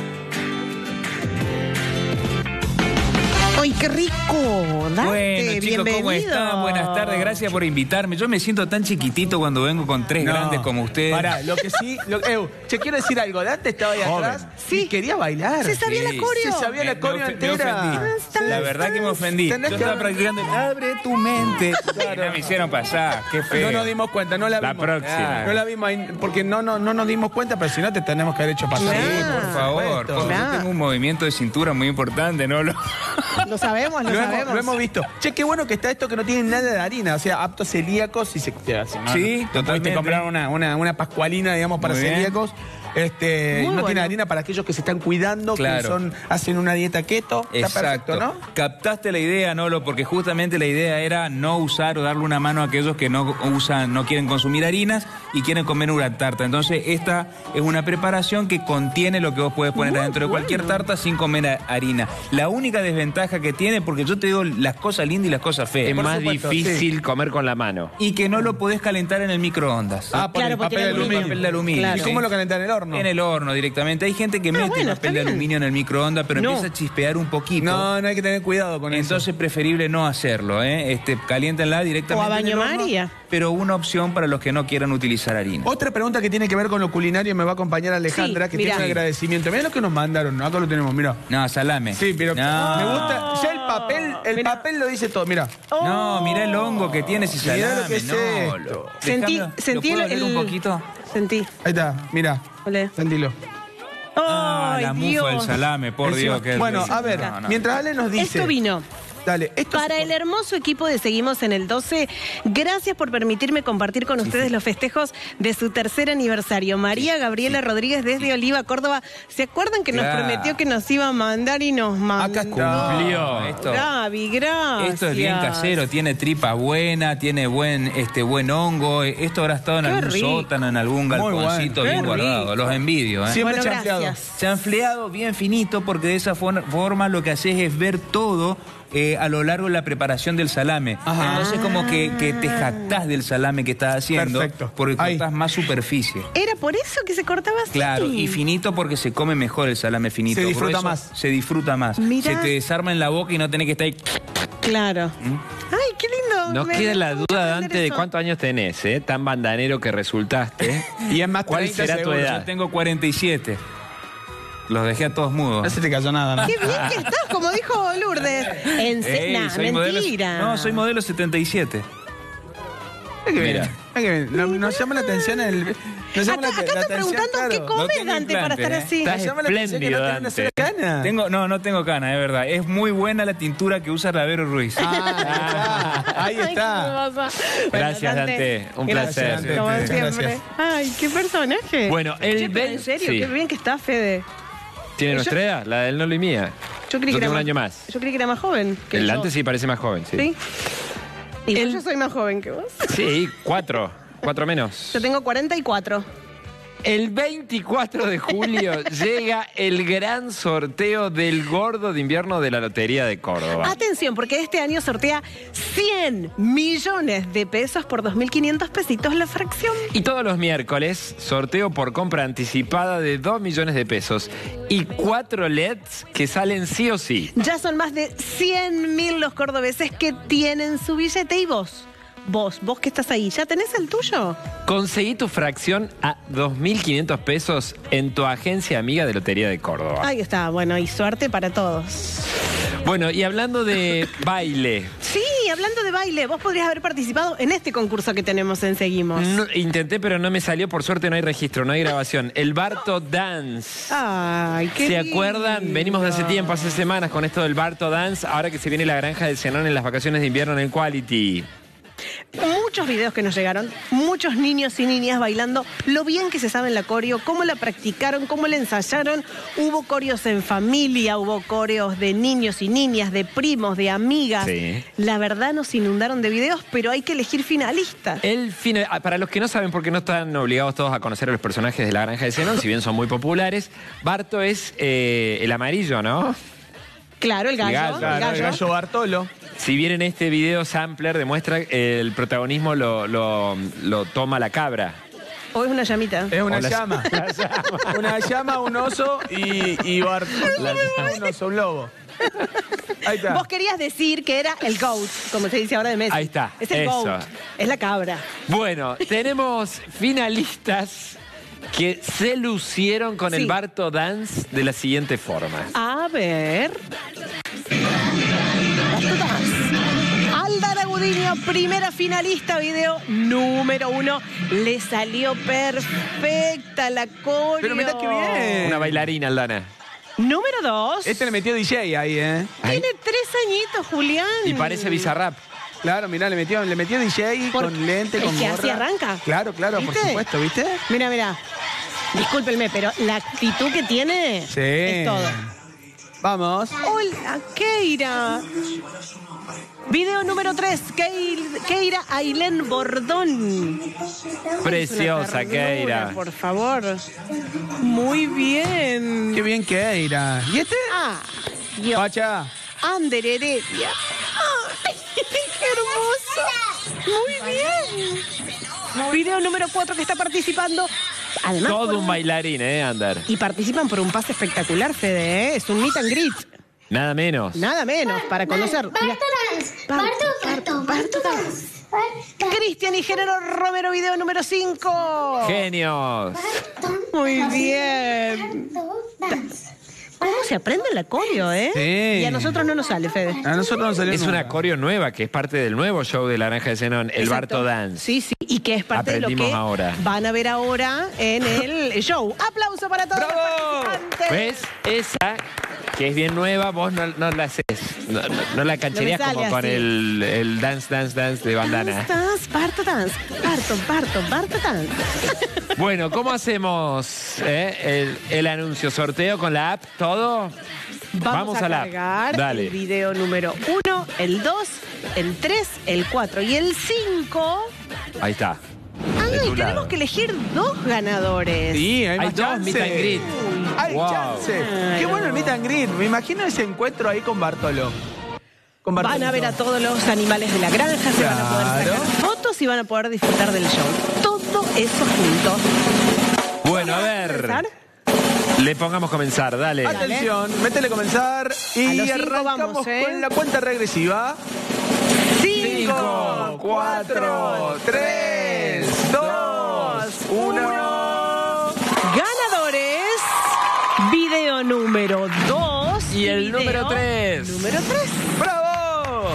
¡Ay, qué rico! Dante, Bueno, chicos, ¿cómo bienvenido. están? Buenas tardes, gracias por invitarme. Yo me siento tan chiquitito cuando vengo con tres grandes como ustedes. Pará, lo que sí... che, quiero decir algo. Dante estaba ahí atrás Sí. y quería bailar. Se sabía la coreo. Se sabía la coreo entera. ofendí. La verdad que me ofendí. Yo Tenés que estaba hablar- practicando. Abre tu mente. No me hicieron pasar. Qué feo. No nos dimos cuenta, no la La vimos. próxima. No la vimos ahí, porque no nos dimos cuenta, pero si no te tenemos que haber hecho pasar. Claro. Sí, por favor. Supuesto. Yo Claro. tengo un movimiento de cintura muy importante, ¿no? Lo sabemos, lo Lo sabemos. hemos visto. Che, qué bueno que está esto que no tiene nada de harina, o sea, aptos celíacos y se... Sí, Te totalmente. pudiste comprar una pascualina, digamos, para Muy bien. celíacos. Muy No bueno. tiene harina para aquellos que se están cuidando, Claro. que hacen una dieta keto. Está perfecto, ¿no? Captaste la idea, Nolo, porque justamente la idea era no usar o darle una mano a aquellos que no quieren consumir harinas y quieren comer una tarta. Entonces, esta es una preparación que contiene lo que vos podés poner adentro de cualquier tarta sin comer harina. La única desventaja que tiene, porque yo te digo las cosas lindas y las cosas feas. Es por más supuesto, difícil comer con la mano. Y que no lo podés calentar en el microondas. Por Claro, el porque papel de el aluminio. aluminio. Papel de aluminio. Claro. ¿Y cómo lo calentan en el horno? En el horno directamente. Hay gente que mete bueno, el papel está de bien. aluminio en el microondas, pero No. empieza a chispear un poquito. No hay que tener cuidado con Entonces eso. preferible no hacerlo, ¿eh? Caliéntenla directamente. O a en el baño horno, María. Pero una opción para los que no quieran utilizar harina. Otra pregunta que tiene que ver con lo culinario me va a acompañar Alejandra, Sí, que mirá. tiene un agradecimiento. Mirá lo que nos mandaron, acá lo tenemos, mirá. No, salame. Sí, pero No. me gusta. Ya el papel lo dice todo, mirá. No, mirá el hongo que tiene ese salame. Mirá lo que es no, esto. Sentí, Déjame- sentí ¿lo puedo oler un poquito? Sentí. Ahí está, mirá. Olé. Sentilo. ¡Ay, la mufa Dios! del salame, por Encima- Dios. Que bueno, a ver, No, no. mientras Ale nos dice. Esto vino. Dale, esto Para es- el hermoso equipo de Seguimos en el 12, gracias por permitirme compartir con ustedes los festejos de su tercer aniversario. María Gabriela Rodríguez desde Oliva, Córdoba. ¿Se acuerdan que nos Claro. prometió que nos iba a mandar y nos mandó? Acá está. Cumplió. Esto, Gaby, gracias. esto es bien casero, tiene tripa buena, tiene buen hongo. Esto habrá estado en Qué algún rico. sótano, en algún Muy galponcito bueno. bien Qué guardado. rico. Los envidio, ¿eh? Siempre Bueno, chanfleado. gracias. Chanfleado bien finito porque de esa forma lo que haces es ver todo a lo largo de la preparación del salame. Ajá. Entonces como que te jactás del salame que estás haciendo. Perfecto. Porque Ahí. cortás más superficie. ¿Era por eso que se cortaba así? Claro, y finito porque se come mejor el salame finito. Se disfruta Grueso, más. Se disfruta más. Mirá. Se te desarma en la boca y no tenés que estar ahí. Claro. Ay, qué lindo. Nos Me queda gustó la mucho duda, aprender Dante, de eso. cuántos años tenés, ¿eh? Tan bandanero que resultaste. Y es más ¿Cuál 30 será tu seguro. edad? Yo tengo 47. Los dejé a todos mudos. No se te cayó nada, ¿no? Qué bien que estás, como dijo Lourdes. Ey, Nah, soy mentira. No, soy modelo 77. Mira que Mira. bien. Mira que bien. Nos llama la atención el. Nos llama Acá la estás atención, preguntando claro. qué comes, tengo Dante, para implante, estar ¿eh? así. Estás Nos llama la atención que no espléndido, tenés una Dante. sola- ¿Qué? cana? No tengo cana, es verdad. Es muy buena la tintura que usa Ravero Ruiz. Ahí está. Gracias, Dante. Un placer. Dante. Como Muchas siempre. gracias. Ay, qué personaje. Bueno, el Che, pero en 20 serio, sí. qué bien que está Fede. ¿Tiene nuestra edad? La del Nolo y mía. Yo creí que era tengo un más- año más. Yo creí que era más joven que El yo. Dante sí parece más joven, sí. ¿Sí? Igual yo soy más joven que vos. Sí, 4 menos. Yo tengo 44. El 24 de julio llega el gran sorteo del gordo de invierno de la Lotería de Córdoba. Atención, porque este año sortea 100 millones de pesos por 2.500 pesitos la fracción. Y todos los miércoles, sorteo por compra anticipada de 2 millones de pesos y 4 LEDs que salen sí o sí. Ya son más de 100.000 los cordobeses que tienen su billete. ¿Y vos? Vos que estás ahí, ¿ya tenés el tuyo? Conseguí tu fracción a 2.500 pesos en tu agencia amiga de Lotería de Córdoba. Ahí está, bueno, y suerte para todos. Bueno, y hablando de baile, Sí, hablando de baile, vos podrías haber participado en este concurso que tenemos en Seguimos. intenté pero no me salió, por suerte no hay registro, no hay grabación. El Barto Dance. Ay, qué ¿Se lindo. acuerdan? Venimos de hace tiempo, hace semanas con esto del Barto Dance, ahora que se viene la granja de Zenón en las vacaciones de invierno en el Quality. Muchos videos que nos llegaron, muchos niños y niñas bailando, lo bien que se sabe en la coreo, cómo la practicaron, cómo la ensayaron. Hubo coreos en familia, hubo coreos de niños y niñas, de primos, de amigas. Sí. La verdad nos inundaron de videos, pero hay que elegir finalistas. Para los que no saben, porque no están obligados todos a conocer a los personajes de la granja de Zenón, si bien son muy populares, Barto es el amarillo, ¿no? Claro, el gallo. Claro, El gallo Bartolo. Si bien en este video sampler demuestra el protagonismo lo toma la cabra. O es una llamita. Es una O la- llama. Una llama, un oso y Bartolo. Un oso, un lobo. Ahí está. Vos querías decir que era el goat, como se dice ahora de Messi. Ahí está, Es el eso. goat. Es la cabra. Bueno, tenemos finalistas que se lucieron con el Sí. Barto Dance de la siguiente forma. A ver. Aldana Gudiño, primera finalista, video número 1. Le salió perfecta la coreo. Pero mirá qué bien. Una bailarina, Aldana. Número 2. Este le metió DJ ahí, ¿eh? Tiene 3 añitos, Julián. Y parece Bizarrap. Claro, mirá, le metió DJ Por- con lente, es con que gorra. así arranca. Claro, por ¿Viste? supuesto, ¿viste? Mira, mira. Discúlpenme, pero la actitud que tiene Sí. es todo. Vamos. Hola, Keira. Video número 3, Keira Ailén Bordón. Preciosa, Es una ternura, Keira. por favor. Muy bien. Qué bien que era. ¿Y este? Ah, Dios. Pacha. Ander Heredia. Ay, qué hermoso. Muy bien. Video número 4 que está participando. Además, Todo por un bailarín, Ander. Y participan por un pase espectacular, Fede, ¿eh? Es un meet and greet. Nada menos. Nada menos, para conocer. Mira. Barto Dance. Cristian y Género Romero, video número 5. Genios. Muy bien. ¿Cómo se aprende la coreo, eh? Sí. Y a nosotros no nos sale, Fede. A nosotros nos salió Es una coreo nueva que es parte del nuevo show de la Granja de Zenón, el Exacto. Barto Dance. Sí, sí. Y que es parte de lo Aprendimos que ahora. van a ver ahora en el show. Aplauso para todos ¡Bravo! los participantes. ¿Ves? Esa, que es bien nueva, vos no la haces. No la cancherías No me sale como con así. el dance de bandana. Dance, Barto Dance. Barto Dance. Bueno, ¿cómo hacemos el anuncio? ¿Sorteo con la app? ¿Todo? Vamos a a la cargar app. Dale. el video número 1, el 2, el 3, el 4 y el 5. Ahí está. Ah, De y tu tenemos lado. que elegir 2 ganadores. Sí, hay Hay más dos chance. meet and greet. Hay Wow. chance. Qué bueno el meet and greet. Me imagino ese encuentro ahí con Bartolo. Con Van Bartolito. a ver a todos los animales de la granja, se van a poder Claro. sacar fotos y van a poder disfrutar del show. Todo eso junto. Bueno, a ver. ¿Empezar? Le pongamos comenzar, dale. Atención, métele comenzar A y los 5 arrancamos vamos, ¿eh? con la cuenta regresiva. 5, 4, 3, 2, 1. Ganadores. Video número 2. Y el número 3. Número 3. ¡Bravo!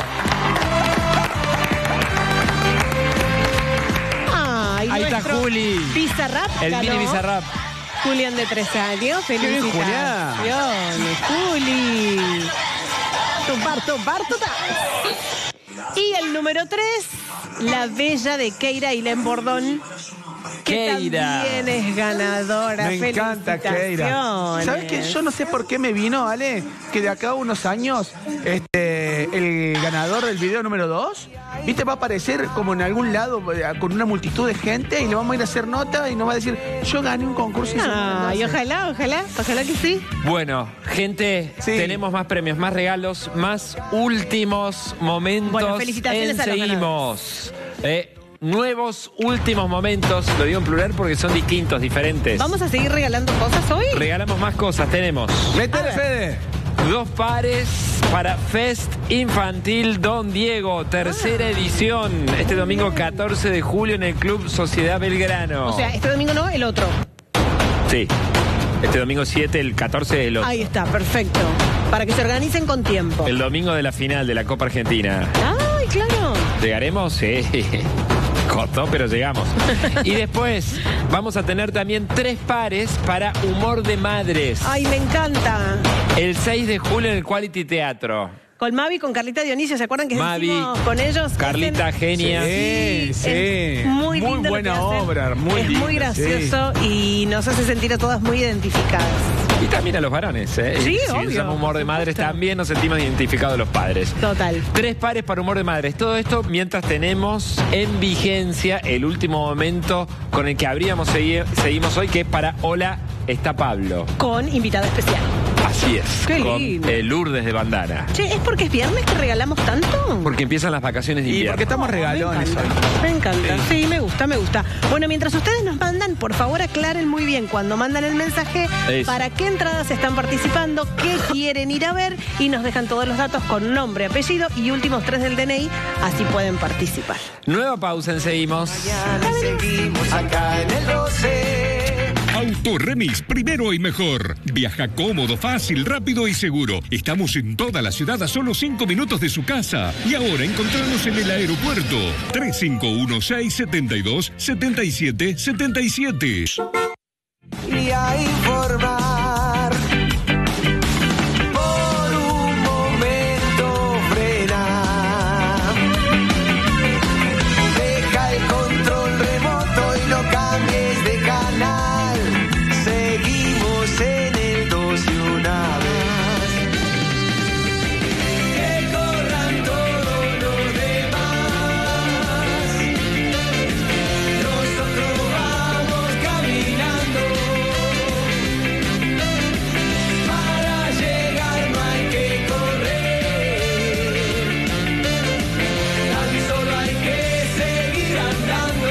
Ay, Ahí está nuestro Juli. Bizarrap El ganó. mini Bizarrap. Julián de 3 años. Felicitaciones, Juli. Y el número 3, la bella de Keira Ailén Bordón, que Keira. también es ganadora. Me encanta Keira. ¿Sabes qué? Yo no sé por qué me vino, Ale, que de acá a unos años el ganador del video número 2, ¿viste? Va a aparecer como en algún lado con una multitud de gente y le vamos a ir a hacer nota y nos va a decir, yo gané un concurso. Y ojalá que sí. Bueno, gente, Sí. tenemos más premios, más regalos, más últimos momentos. Bueno, felicitaciones a los Seguimos. Nuevos últimos momentos, lo digo en plural porque son distintos, diferentes. ¿Vamos a seguir regalando cosas hoy? Regalamos más cosas, tenemos Métele, Fede. 2 pares para Fest Infantil Don Diego, tercera edición, este domingo 14 de julio en el Club Sociedad Belgrano. O sea, este domingo no, el otro. Sí, este domingo 7, el 14 el otro. Ahí está, perfecto. Para que se organicen con tiempo. El domingo de la final de la Copa Argentina. Ay, claro. ¿Llegaremos? Sí. Costó, pero llegamos. Y después vamos a tener también 3 pares para Humor de Madres. Ay, me encanta. El 6 de julio en el Quality Teatro. Con Mavi, con Carlita Dionisio, ¿se acuerdan que Mavi, hicimos con ellos? Carlita, genia. Sí, sí. Es muy lindo lo que buena hacen. obra, muy Es linda, muy gracioso y nos hace sentir a todas muy identificadas. Y también a los varones, ¿eh? Sí, si obvio, usamos Humor de por Madres, supuesto. también nos sentimos identificados los padres. Total. 3 pares para Humor de Madres. Todo esto mientras tenemos en vigencia el último momento con el que seguimos hoy, que para Hola está Pablo. Con invitado especial. Así es. Qué con lindo. Lourdes de Bandana. Che, ¿es porque es viernes que regalamos tanto? Porque empiezan las vacaciones de Y invierno. porque estamos regalones hoy. Me encanta, sí, me gusta. Bueno, mientras ustedes nos mandan, por favor aclaren muy bien cuando mandan el mensaje Eso. para qué entradas están participando, qué quieren ir a ver y nos dejan todos los datos con nombre, apellido y últimos 3 del DNI, así pueden participar. Nueva pausa en Seguimos. Seguimos acá en el 12. Autorremis, primero y mejor. Viaja cómodo, fácil, rápido y seguro. Estamos en toda la ciudad a solo 5 minutos de su casa. Y ahora encontrarnos en el aeropuerto. 3516-727777. Y a informar. Por un momento frena. Deja el control remoto y no cambies de canal. Seguimos en el 2 y una vez. Que corran todos los demás. Nosotros vamos caminando. Para llegar no hay que correr. Tan solo hay que seguir andando.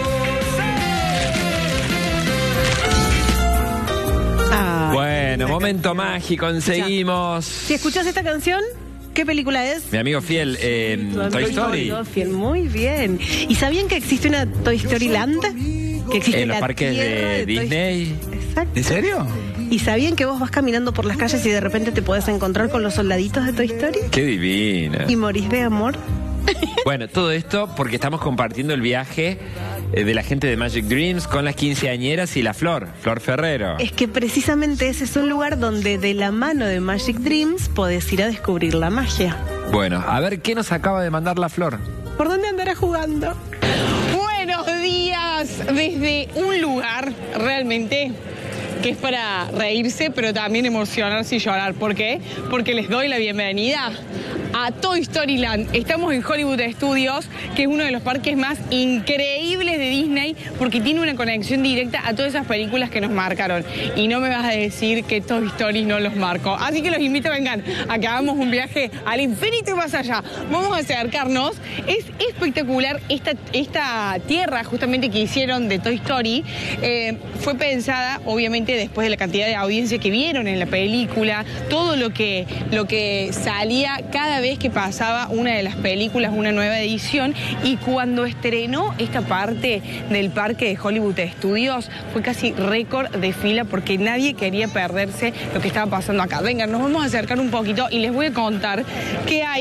Bueno, momento mágico en Seguimos. Si escuchás esta canción, ¿qué película es? Mi amigo fiel, Toy Story. Fiel, muy bien. ¿Y sabían que existe una Toy Story Land? Que existe En los la parques tierra de Toy Disney. Story. Exacto. ¿En serio? ¿Y sabían que vos vas caminando por las calles y de repente te podés encontrar con los soldaditos de Toy Story? Qué divina. ¿Y morís de amor? Bueno, todo esto porque estamos compartiendo el viaje de la gente de Magic Dreams con las quinceañeras y la Flor Ferrero. Es que precisamente ese es un lugar donde de la mano de Magic Dreams podés ir a descubrir la magia. Bueno, a ver qué nos acaba de mandar la Flor. ¿Por dónde andará jugando? Buenos días desde un lugar realmente que es para reírse, pero también emocionarse y llorar. ¿Por qué? Porque les doy la bienvenida a Toy Story Land. Estamos en Hollywood Studios, que es uno de los parques más increíbles de Disney, porque tiene una conexión directa a todas esas películas que nos marcaron. Y no me vas a decir que Toy Story no los marcó. Así que los invito a vengan, a que hagamos un viaje al infinito y más allá. Vamos a acercarnos. Es espectacular esta tierra justamente que hicieron de Toy Story. Fue pensada, obviamente, después de la cantidad de audiencia que vieron en la película, todo lo que salía cada vez que pasaba una de las películas, una nueva edición, y cuando estrenó esta parte del parque de Hollywood Studios fue casi récord de fila porque nadie quería perderse lo que estaba pasando acá. Vengan, nos vamos a acercar un poquito y les voy a contar qué hay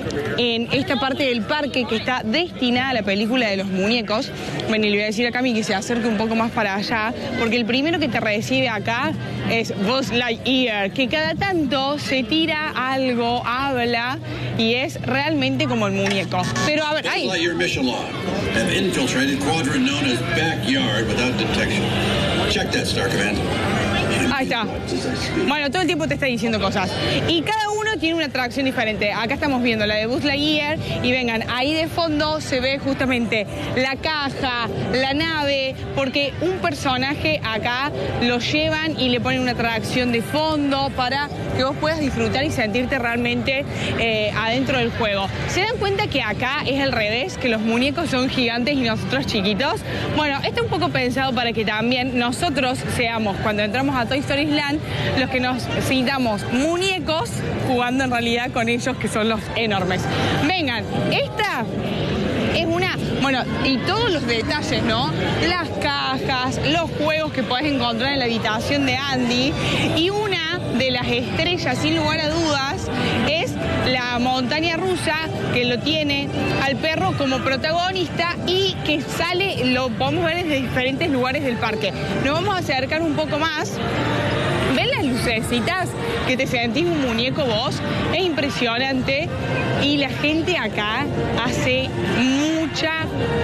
en esta parte del parque que está destinada a la película de los muñecos. Bueno, y le voy a decir a Cami que se acerque un poco más para allá, porque el primero que te recibe acá es Buzz Lightyear, que cada tanto se tira algo, habla, y es realmente como el muñeco. Pero a ver, ahí. Lightyear mission log. Have infiltrated quadrant known as backyard without detection. Check that, Star Command. Ahí está. Bueno, todo el tiempo te está diciendo cosas. Y cada uno tiene una atracción diferente. Acá estamos viendo la de Buzz Lightyear y vengan, ahí de fondo se ve justamente la caja, la nave, porque un personaje acá lo llevan y le ponen una atracción de fondo para que vos puedas disfrutar y sentirte realmente adentro del juego. ¿Se dan cuenta que acá es al revés? Que los muñecos son gigantes y nosotros chiquitos. Bueno, está un poco pensado para que también nosotros seamos, cuando entramos a Toy Story Land, los que nos sintamos muñecos jugando en realidad con ellos, que son los enormes. Vengan, esta es una... Bueno, y todos los detalles, ¿no? Las cajas, los juegos que podés encontrar en la habitación de Andy. Y una de las estrellas, sin lugar a dudas, es la montaña rusa, que lo tiene al perro como protagonista y que sale, lo podemos ver desde diferentes lugares del parque. Nos vamos a acercar un poco más. ¿Ven las lucecitas que te sentís un muñeco vos? Es impresionante. Y la gente acá hace mucha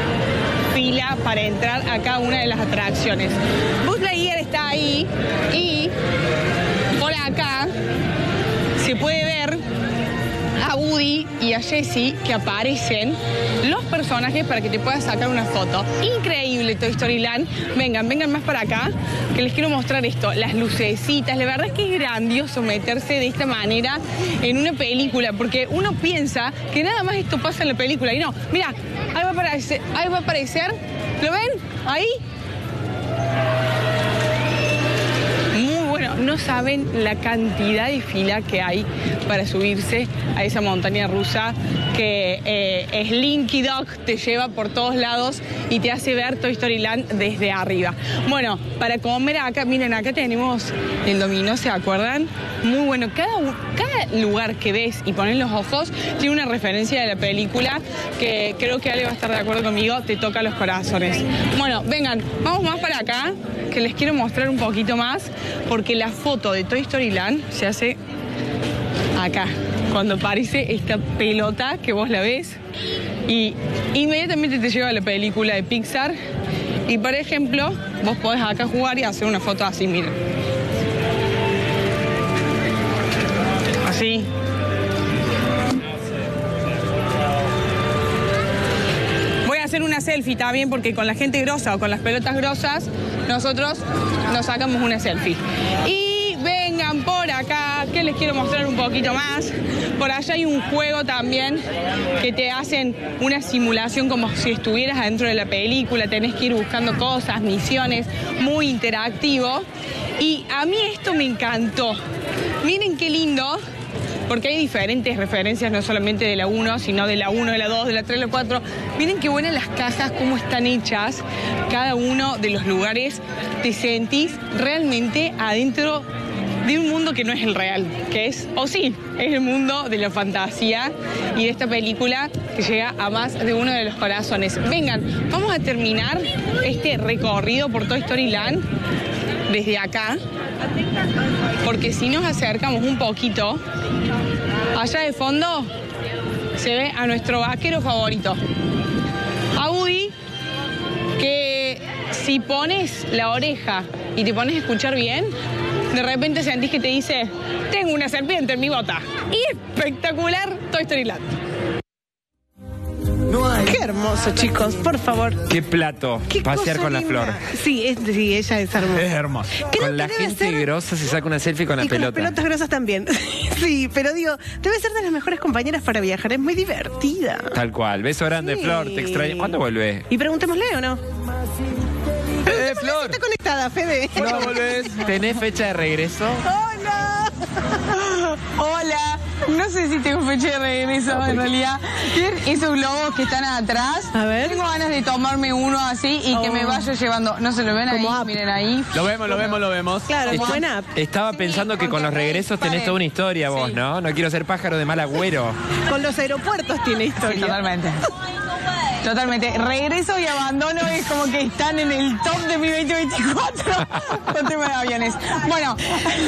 fila para entrar a cada una de las atracciones. Buzz Lightyear está ahí y por acá se puede ver a Woody y a Jessie que aparecen los personajes para que te puedas sacar una foto. Increíble Toy Story Land. Vengan más para acá, que les quiero mostrar esto, las lucecitas. La verdad es que es grandioso meterse de esta manera en una película, porque uno piensa que nada más esto pasa en la película y no. Mira, ahí va a aparecer, ¿lo ven? Ahí. No saben la cantidad de fila que hay para subirse a esa montaña rusa que Slinky Dog te lleva por todos lados y te hace ver Toy Story Land desde arriba. Bueno, para comer acá, miren, acá tenemos el dominó, ¿se acuerdan? Muy bueno. Cada lugar que ves y pones los ojos tiene una referencia de la película que creo que Ale va a estar de acuerdo conmigo, te toca los corazones. Bueno, vengan, vamos más para acá, que les quiero mostrar un poquito más, porque la foto de Toy Story Land se hace acá, cuando aparece esta pelota que vos la ves y inmediatamente te lleva a la película de Pixar. Y por ejemplo, vos podés acá jugar y hacer una foto así, miren. Así. Voy a hacer una selfie también, porque con la gente grosa o con las pelotas grosas nosotros nos sacamos una selfie. Y vengan por acá, que les quiero mostrar un poquito más. Por allá hay un juego también que te hacen una simulación como si estuvieras adentro de la película. Tenés que ir buscando cosas, misiones, muy interactivo. Y a mí esto me encantó. Miren qué lindo, porque hay diferentes referencias, no solamente de la 1, sino de la 1, de la 2, de la 3, de la 4. Miren qué buenas las cajas, cómo están hechas. Cada uno de los lugares te sentís realmente adentro de un mundo que no es el real, que es, o sí, es el mundo de la fantasía y de esta película que llega a más de uno de los corazones. Vengan, vamos a terminar este recorrido por Toy Story Land desde acá, porque si nos acercamos un poquito, allá de fondo se ve a nuestro vaquero favorito, a Woody, que si pones la oreja y te pones a escuchar bien, de repente sentís que te dice, tengo una serpiente en mi bota. Y espectacular Toy Story Land. Qué hermoso, chicos, por favor. Qué plato, Qué pasear cosa con la linda. flor. Sí, ella es hermosa. Es hermoso. Creo Con la que debe gente ser- grosa se saca una selfie con la y con las pelota. pelotas grosas también. Sí, pero digo, debe ser de las mejores compañeras para viajar. Es muy divertida. Tal cual. Beso grande, Sí. Flor, te extraño. ¿Cuándo vuelve? Y preguntémosle, ¿o no? Flor. Está conectada, Fede. ¿Cuándo volvés? ¿Tenés fecha de regreso? ¡Hola! ¡Hola! No sé si tengo fecha de regreso en realidad. ¿Tienen esos globos que están atrás? A ver. Tengo ganas de tomarme uno así y que me vaya llevando. No se lo ven ahí, Como app. miren ahí. Lo vemos. Claro, como buena. Estaba pensando que con los regresos tenés toda una historia vos, Sí. ¿no? No quiero ser pájaro de mal agüero. Con los aeropuertos tiene Sí, historia. totalmente. Totalmente. Regreso y abandono es como que están en el top de mi 2024 con tema de aviones. Bueno,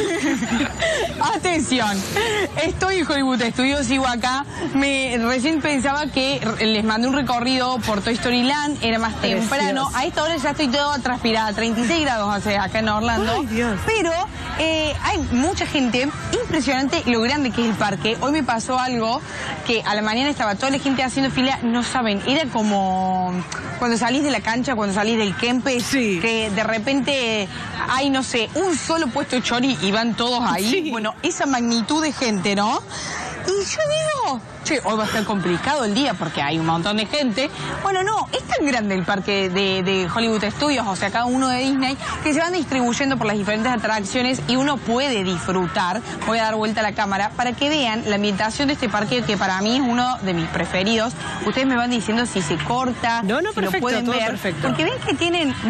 atención. Estoy en Hollywood Studios, sigo acá. Recién pensaba que les mandé un recorrido por Toy Story Land, era más temprano. A esta hora ya estoy toda transpirada, 36 grados hace acá en Orlando. Ay, Dios. Pero hay mucha gente, impresionante lo grande que es el parque. Hoy me pasó algo que a la mañana estaba toda la gente haciendo fila, no saben, era como cuando salís de la cancha, cuando salís del Kempes, Sí. que de repente hay, no sé, un solo puesto de chori y van todos ahí. Sí. Bueno, esa magnitud de gente, ¿no? Y yo digo, che, hoy va a estar complicado el día porque hay un montón de gente. Bueno, no, es tan grande el parque de Hollywood Studios, o sea, cada uno de Disney, que se van distribuyendo por las diferentes atracciones y uno puede disfrutar. Voy a dar vuelta a la cámara para que vean la ambientación de este parque, que para mí es uno de mis preferidos. Ustedes me van diciendo si se corta, No, si lo perfecto, pueden todo ver. perfecto. Porque ven que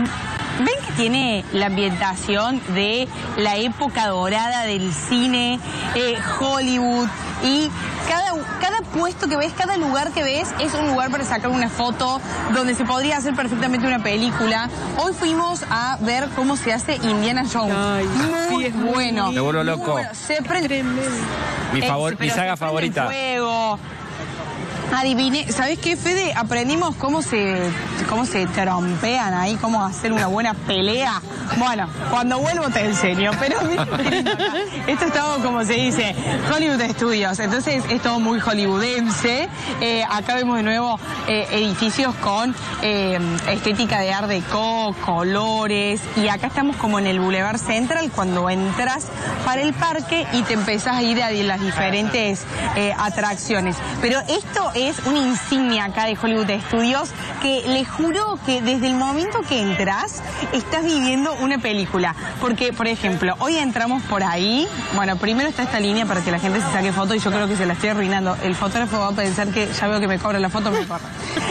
tiene la ambientación de la época dorada del cine, Hollywood, y cada puesto que ves, cada lugar que ves es un lugar para sacar una foto donde se podría hacer perfectamente una película. Hoy fuimos a ver cómo se hace Indiana Jones. Ay, muy sí, es muy bueno. lindo. Me vuelvo loco. Bueno, se prende. Mi Pero saga se prende favorita. fuego. Adivine, ¿sabés qué, Fede? Aprendimos cómo se trompean ahí, cómo hacer una buena pelea. Bueno, cuando vuelvo te enseño, pero esto es todo, como se dice, Hollywood Studios, entonces es todo muy hollywoodense. Acá vemos de nuevo edificios con estética de Art Deco, colores, y acá estamos como en el Boulevard Central cuando entras para el parque y te empezás a ir a las diferentes atracciones. Pero esto es una insignia acá de Hollywood Studios que les juro que desde el momento que entras estás viviendo una película. Porque, por ejemplo, hoy entramos por ahí. Bueno, primero está esta línea para que la gente se saque foto y yo creo que se la estoy arruinando. El fotógrafo va a pensar que ya veo que me cobra la foto, me corre.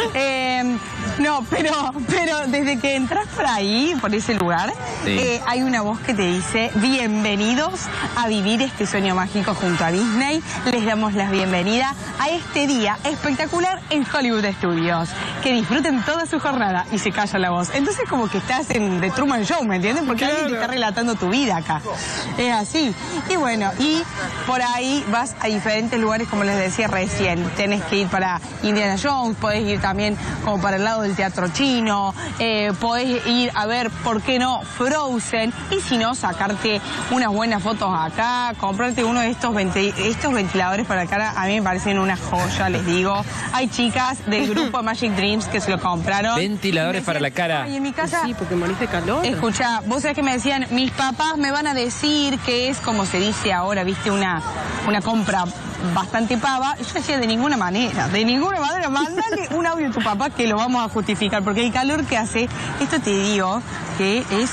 No, pero desde que entras por ahí, por ese lugar, Sí. hay una voz que te dice: bienvenidos a vivir este sueño mágico junto a Disney. Les damos la bienvenida a este día espectacular en Hollywood Studios. Que disfruten toda su jornada. Y se calla la voz. Entonces como que estás en The Truman Show, ¿me entienden? Porque alguien te está relatando tu vida acá. Es así. Y bueno, y por ahí vas a diferentes lugares, como les decía recién. Tenés que ir para Indiana Jones, podés ir también como para el lado del teatro chino, podés ir a ver, ¿por qué no?, Frozen, y si no, sacarte unas buenas fotos acá, comprarte uno de estos ventiladores para la cara. A mí me parecen una joya, les digo. Hay chicas del grupo Magic Dreams que se lo compraron. Ventiladores para la cara. Ay, en mi casa, Sí, porque morís de calor. escuchá, vos sabés que me decían, mis papás me van a decir que es como se dice ahora, viste, una compra bastante pava. Y yo decía, de ninguna manera, mandale un audio a tu papá que lo vamos a justificar, porque el calor que hace, esto te digo, que es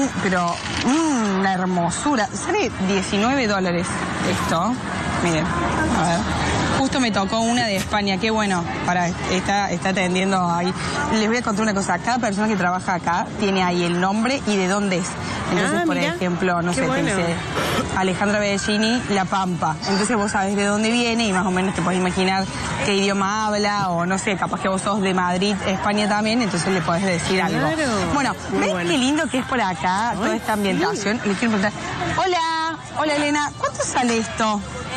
una hermosura. Sale $19 esto, miren, a ver. Justo me tocó una de España, qué bueno, está atendiendo ahí. Les voy a contar una cosa, cada persona que trabaja acá tiene ahí el nombre y de dónde es. Entonces, por mira, ejemplo, no qué sé, bueno. te dice Alejandra Bellini, La Pampa. Entonces vos sabés de dónde viene y más o menos te podés imaginar qué idioma habla, o no sé, capaz que vos sos de Madrid, España también, entonces le podés decir algo. Claro. Bueno, Muy ¿ves bueno. qué lindo que es por acá, toda esta ambientación? Le quiero preguntar, hola Elena, ¿cuánto sale esto?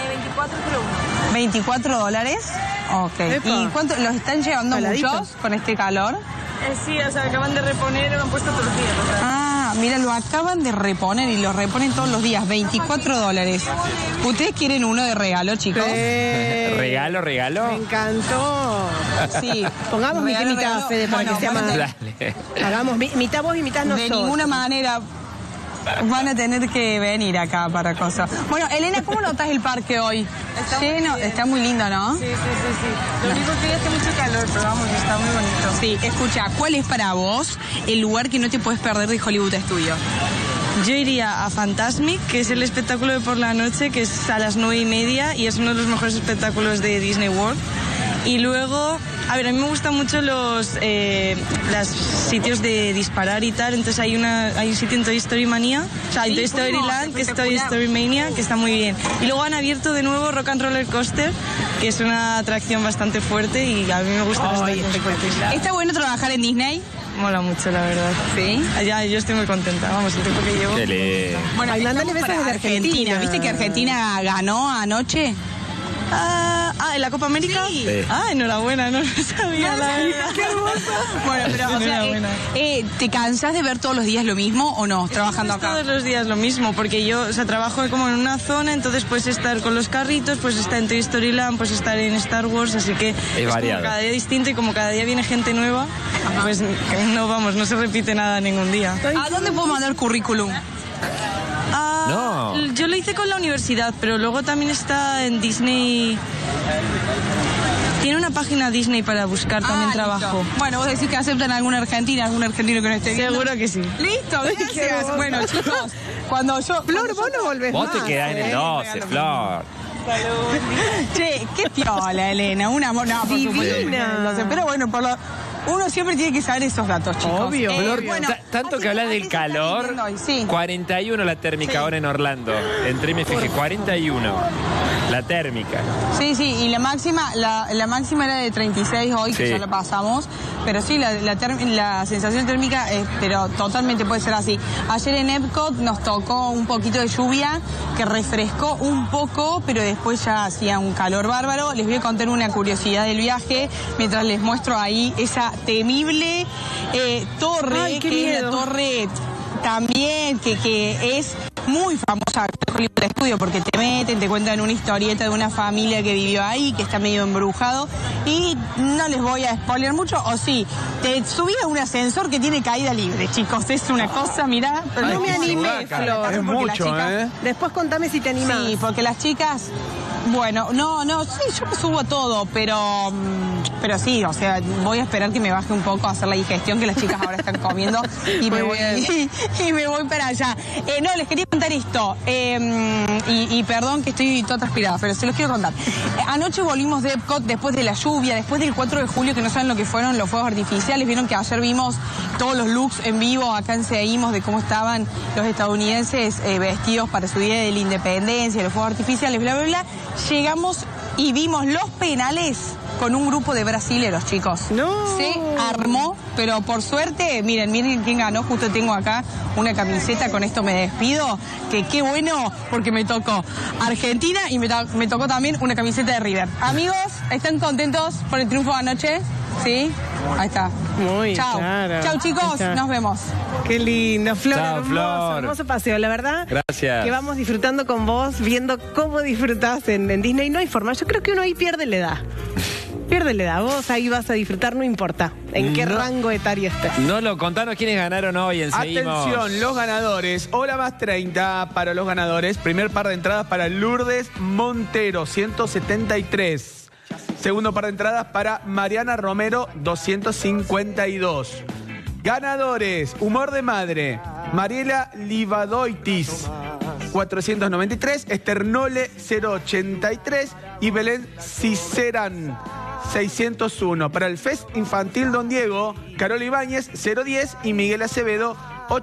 $24. Ok. Epa. ¿Y cuánto los están llevando Saladito. muchos con este calor? Sí, o sea, acaban de reponer, lo han puesto todos los días. O sea. Ah, mira, lo acaban de reponer y lo reponen todos los días. $24. ¿Ustedes quieren uno de regalo, chicos? ¿Regalo? Me encantó. Sí. Pongamos mitad y mitad, regalo. Fede, para Bueno, que sea van a más. tener- Dale. Hagamos mitad vos y mitad De nosotros. ninguna manera van a tener que venir acá para cosas. Bueno, Elena, ¿cómo notas el parque hoy? Lleno, está muy lindo, ¿no? Sí. Lo único que hace mucho calor, pero vamos, está muy bonito. Sí, escucha, ¿cuál es para vos el lugar que no te puedes perder de Hollywood Studios? Yo iría a Fantasmic, que es el espectáculo de por la noche, que es a las 9:30 y es uno de los mejores espectáculos de Disney World. Y luego, a ver, a mí me gustan mucho los sitios de disparar y tal, entonces hay un sitio en Toy Story Mania, o sea, en Toy Story Land, que es Toy Story Mania, que está muy bien. Y luego han abierto de nuevo Rock and Roller Coaster, que es una atracción bastante fuerte y a mí me gusta bastante. ¿Está bueno trabajar en Disney? Mola mucho, la verdad. ¿Sí? Ya, yo estoy muy contenta, vamos, el tiempo que llevo. Qué lindo. Bueno, Ay, mándale besos para desde Argentina. ¿Viste que Argentina ganó anoche? ¿En la Copa América? Sí. Enhorabuena, no lo sabía, la verdad. ¡Qué hermosa! Bueno, pero, o sea, ¿te cansás de ver todos los días lo mismo o no, trabajando acá? Todos los días lo mismo, porque yo, o sea, trabajo como en una zona, entonces puedes estar con los carritos, pues estar en Toy Story Land, pues estar en Star Wars, así que es variado. como cada día distinto y como cada día viene gente nueva, pues no se repite nada ningún día. ¿A dónde puedo mandar currículum? No. Yo lo hice con la universidad, pero luego también está en Disney. Tiene una página Disney para buscar también trabajo. Listo. Bueno, vos decís que aceptan algún argentino que no esté viendo. Seguro que sí. Listo, gracias. Bueno, chicos, cuando yo... Flor, vos no volvés Vos más. te quedás en el 12, Flor. Che, qué piola, Elena. Una amor. No, por supuesto, Divina. no sé, pero bueno, uno siempre tiene que saber esos datos, chicos. Obvio. Flor, Bueno, tanto que hablas del calor, sí. 41 la térmica ahora en Orlando. Entré y me fijé, 41 la térmica. Sí, y la máxima era de 36 hoy, que Sí. ya la pasamos. Pero sí, la sensación térmica, pero totalmente puede ser así. Ayer en Epcot nos tocó un poquito de lluvia, que refrescó un poco, pero después ya hacía un calor bárbaro. Les voy a contar una curiosidad del viaje, mientras les muestro ahí esa temible torre, Ay, qué que es la miedo. torre también, que es muy famosa en Hollywood Studio, porque te cuentan una historieta de una familia que vivió ahí, que está medio embrujado, y no les voy a spoilear mucho, o sí, te subí a un ascensor que tiene caída libre, chicos, es una cosa, mirá, pero No me animé, Flor. Flor. Es Porque las mucho, chicas- Después contame si te animás. Sí, porque las chicas, bueno, sí, yo me subo a todo, pero sí, o sea, voy a esperar que me baje un poco a hacer la digestión, que las chicas ahora están comiendo y me voy para allá. No, les quería contar esto, y perdón que estoy toda transpirada, pero se los quiero contar. Anoche volvimos de Epcot después de la lluvia, después del 4 de julio, que no saben lo que fueron los fuegos artificiales. Vieron que ayer vimos todos los looks en vivo acá en Seguimos de cómo estaban los estadounidenses vestidos para su día de la independencia, los fuegos artificiales, bla, bla, bla. Llegamos y vimos los penales con un grupo de brasileros, chicos. No. Se armó, pero por suerte, miren quién ganó. Justo tengo acá una camiseta, con esto me despido, que qué bueno, porque me tocó Argentina y me tocó también una camiseta de River. Amigos, ¿están contentos por el triunfo de anoche? ¿Sí? Ahí está. Muy Chao. claro. Chao, chicos, Ahí está. nos vemos. Qué lindo, Flor. Chao, Hermoso, Flor. hermoso paseo, la verdad. Gracias. Que vamos disfrutando con vos, viendo cómo disfrutás en Disney. No hay forma. Yo creo que uno ahí pierde la edad. Pierde la edad. Vos ahí vas a disfrutar, no importa en qué rango etario estés. No lo contanos quiénes ganaron hoy en Seguimos. Atención, los ganadores. Hora más 30 para los ganadores. Primer par de entradas para Lourdes Montero, 173. Segundo par de entradas para Mariana Romero, 252. Ganadores, Humor de Madre, Mariela Livadoitis, 493. Esternole, 083. Y Belén Cicerán, 601. Para el Fest Infantil Don Diego, Carola Ibáñez, 010. Y Miguel Acevedo,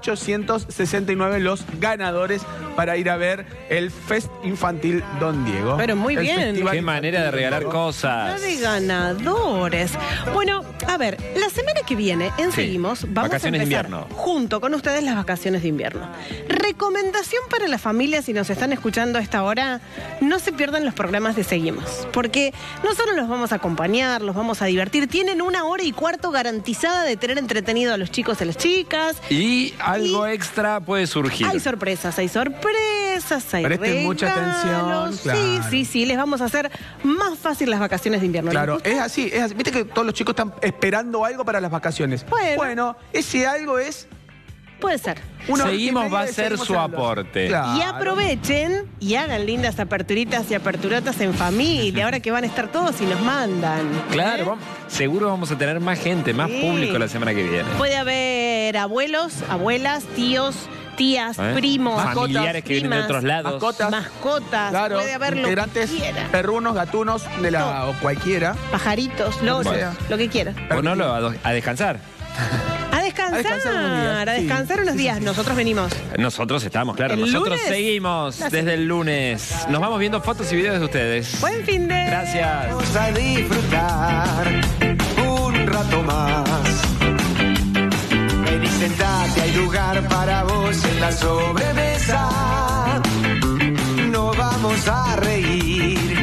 869 los ganadores para ir a ver el Fest Infantil Don Diego. Pero muy El bien. Festival Qué manera de regalar cosas. De ganadores. Bueno, a ver, la semana que viene en Sí, Seguimos vamos vacaciones a de empezar invierno. junto con ustedes las vacaciones de invierno. Recomendación para las familias, si nos están escuchando a esta hora, no se pierdan los programas de Seguimos, porque no solo los vamos a acompañar, los vamos a divertir, tienen 1 hora y cuarto garantizada de tener entretenido a los chicos y a las chicas. Y algo extra puede surgir. Hay sorpresas, hay Presten regalos. mucha atención, claro. Sí, les vamos a hacer más fácil las vacaciones de invierno. Claro, ¿Les gusta? es así. Viste que todos los chicos están esperando algo para las vacaciones. Bueno, ese algo es... Puede ser. Seguimos va a ser su aporte. Claro. Y aprovechen y hagan lindas aperturitas y aperturatas en familia, ahora que van a estar todos y nos mandan. Claro, seguro vamos a tener más gente, más Sí. público la semana que viene. Puede haber abuelos, abuelas, tíos, tías, primos, familiares que vienen de otros lados. mascotas, Claro, puede haber lo que integrantes, quiera. perrunos, gatunos, o cualquiera. Pajaritos, loros, lo que quieras. Ponolo a descansar. A descansar unos días. Nosotros venimos. Nosotros estamos, claro. ¿El Nosotros lunes? seguimos desde el lunes. Nos vamos viendo fotos y videos de ustedes. Buen fin de... Gracias. Vamos a disfrutar un rato más. Ven y sentate, hay lugar para vos en la sobremesa. Nos vamos a reír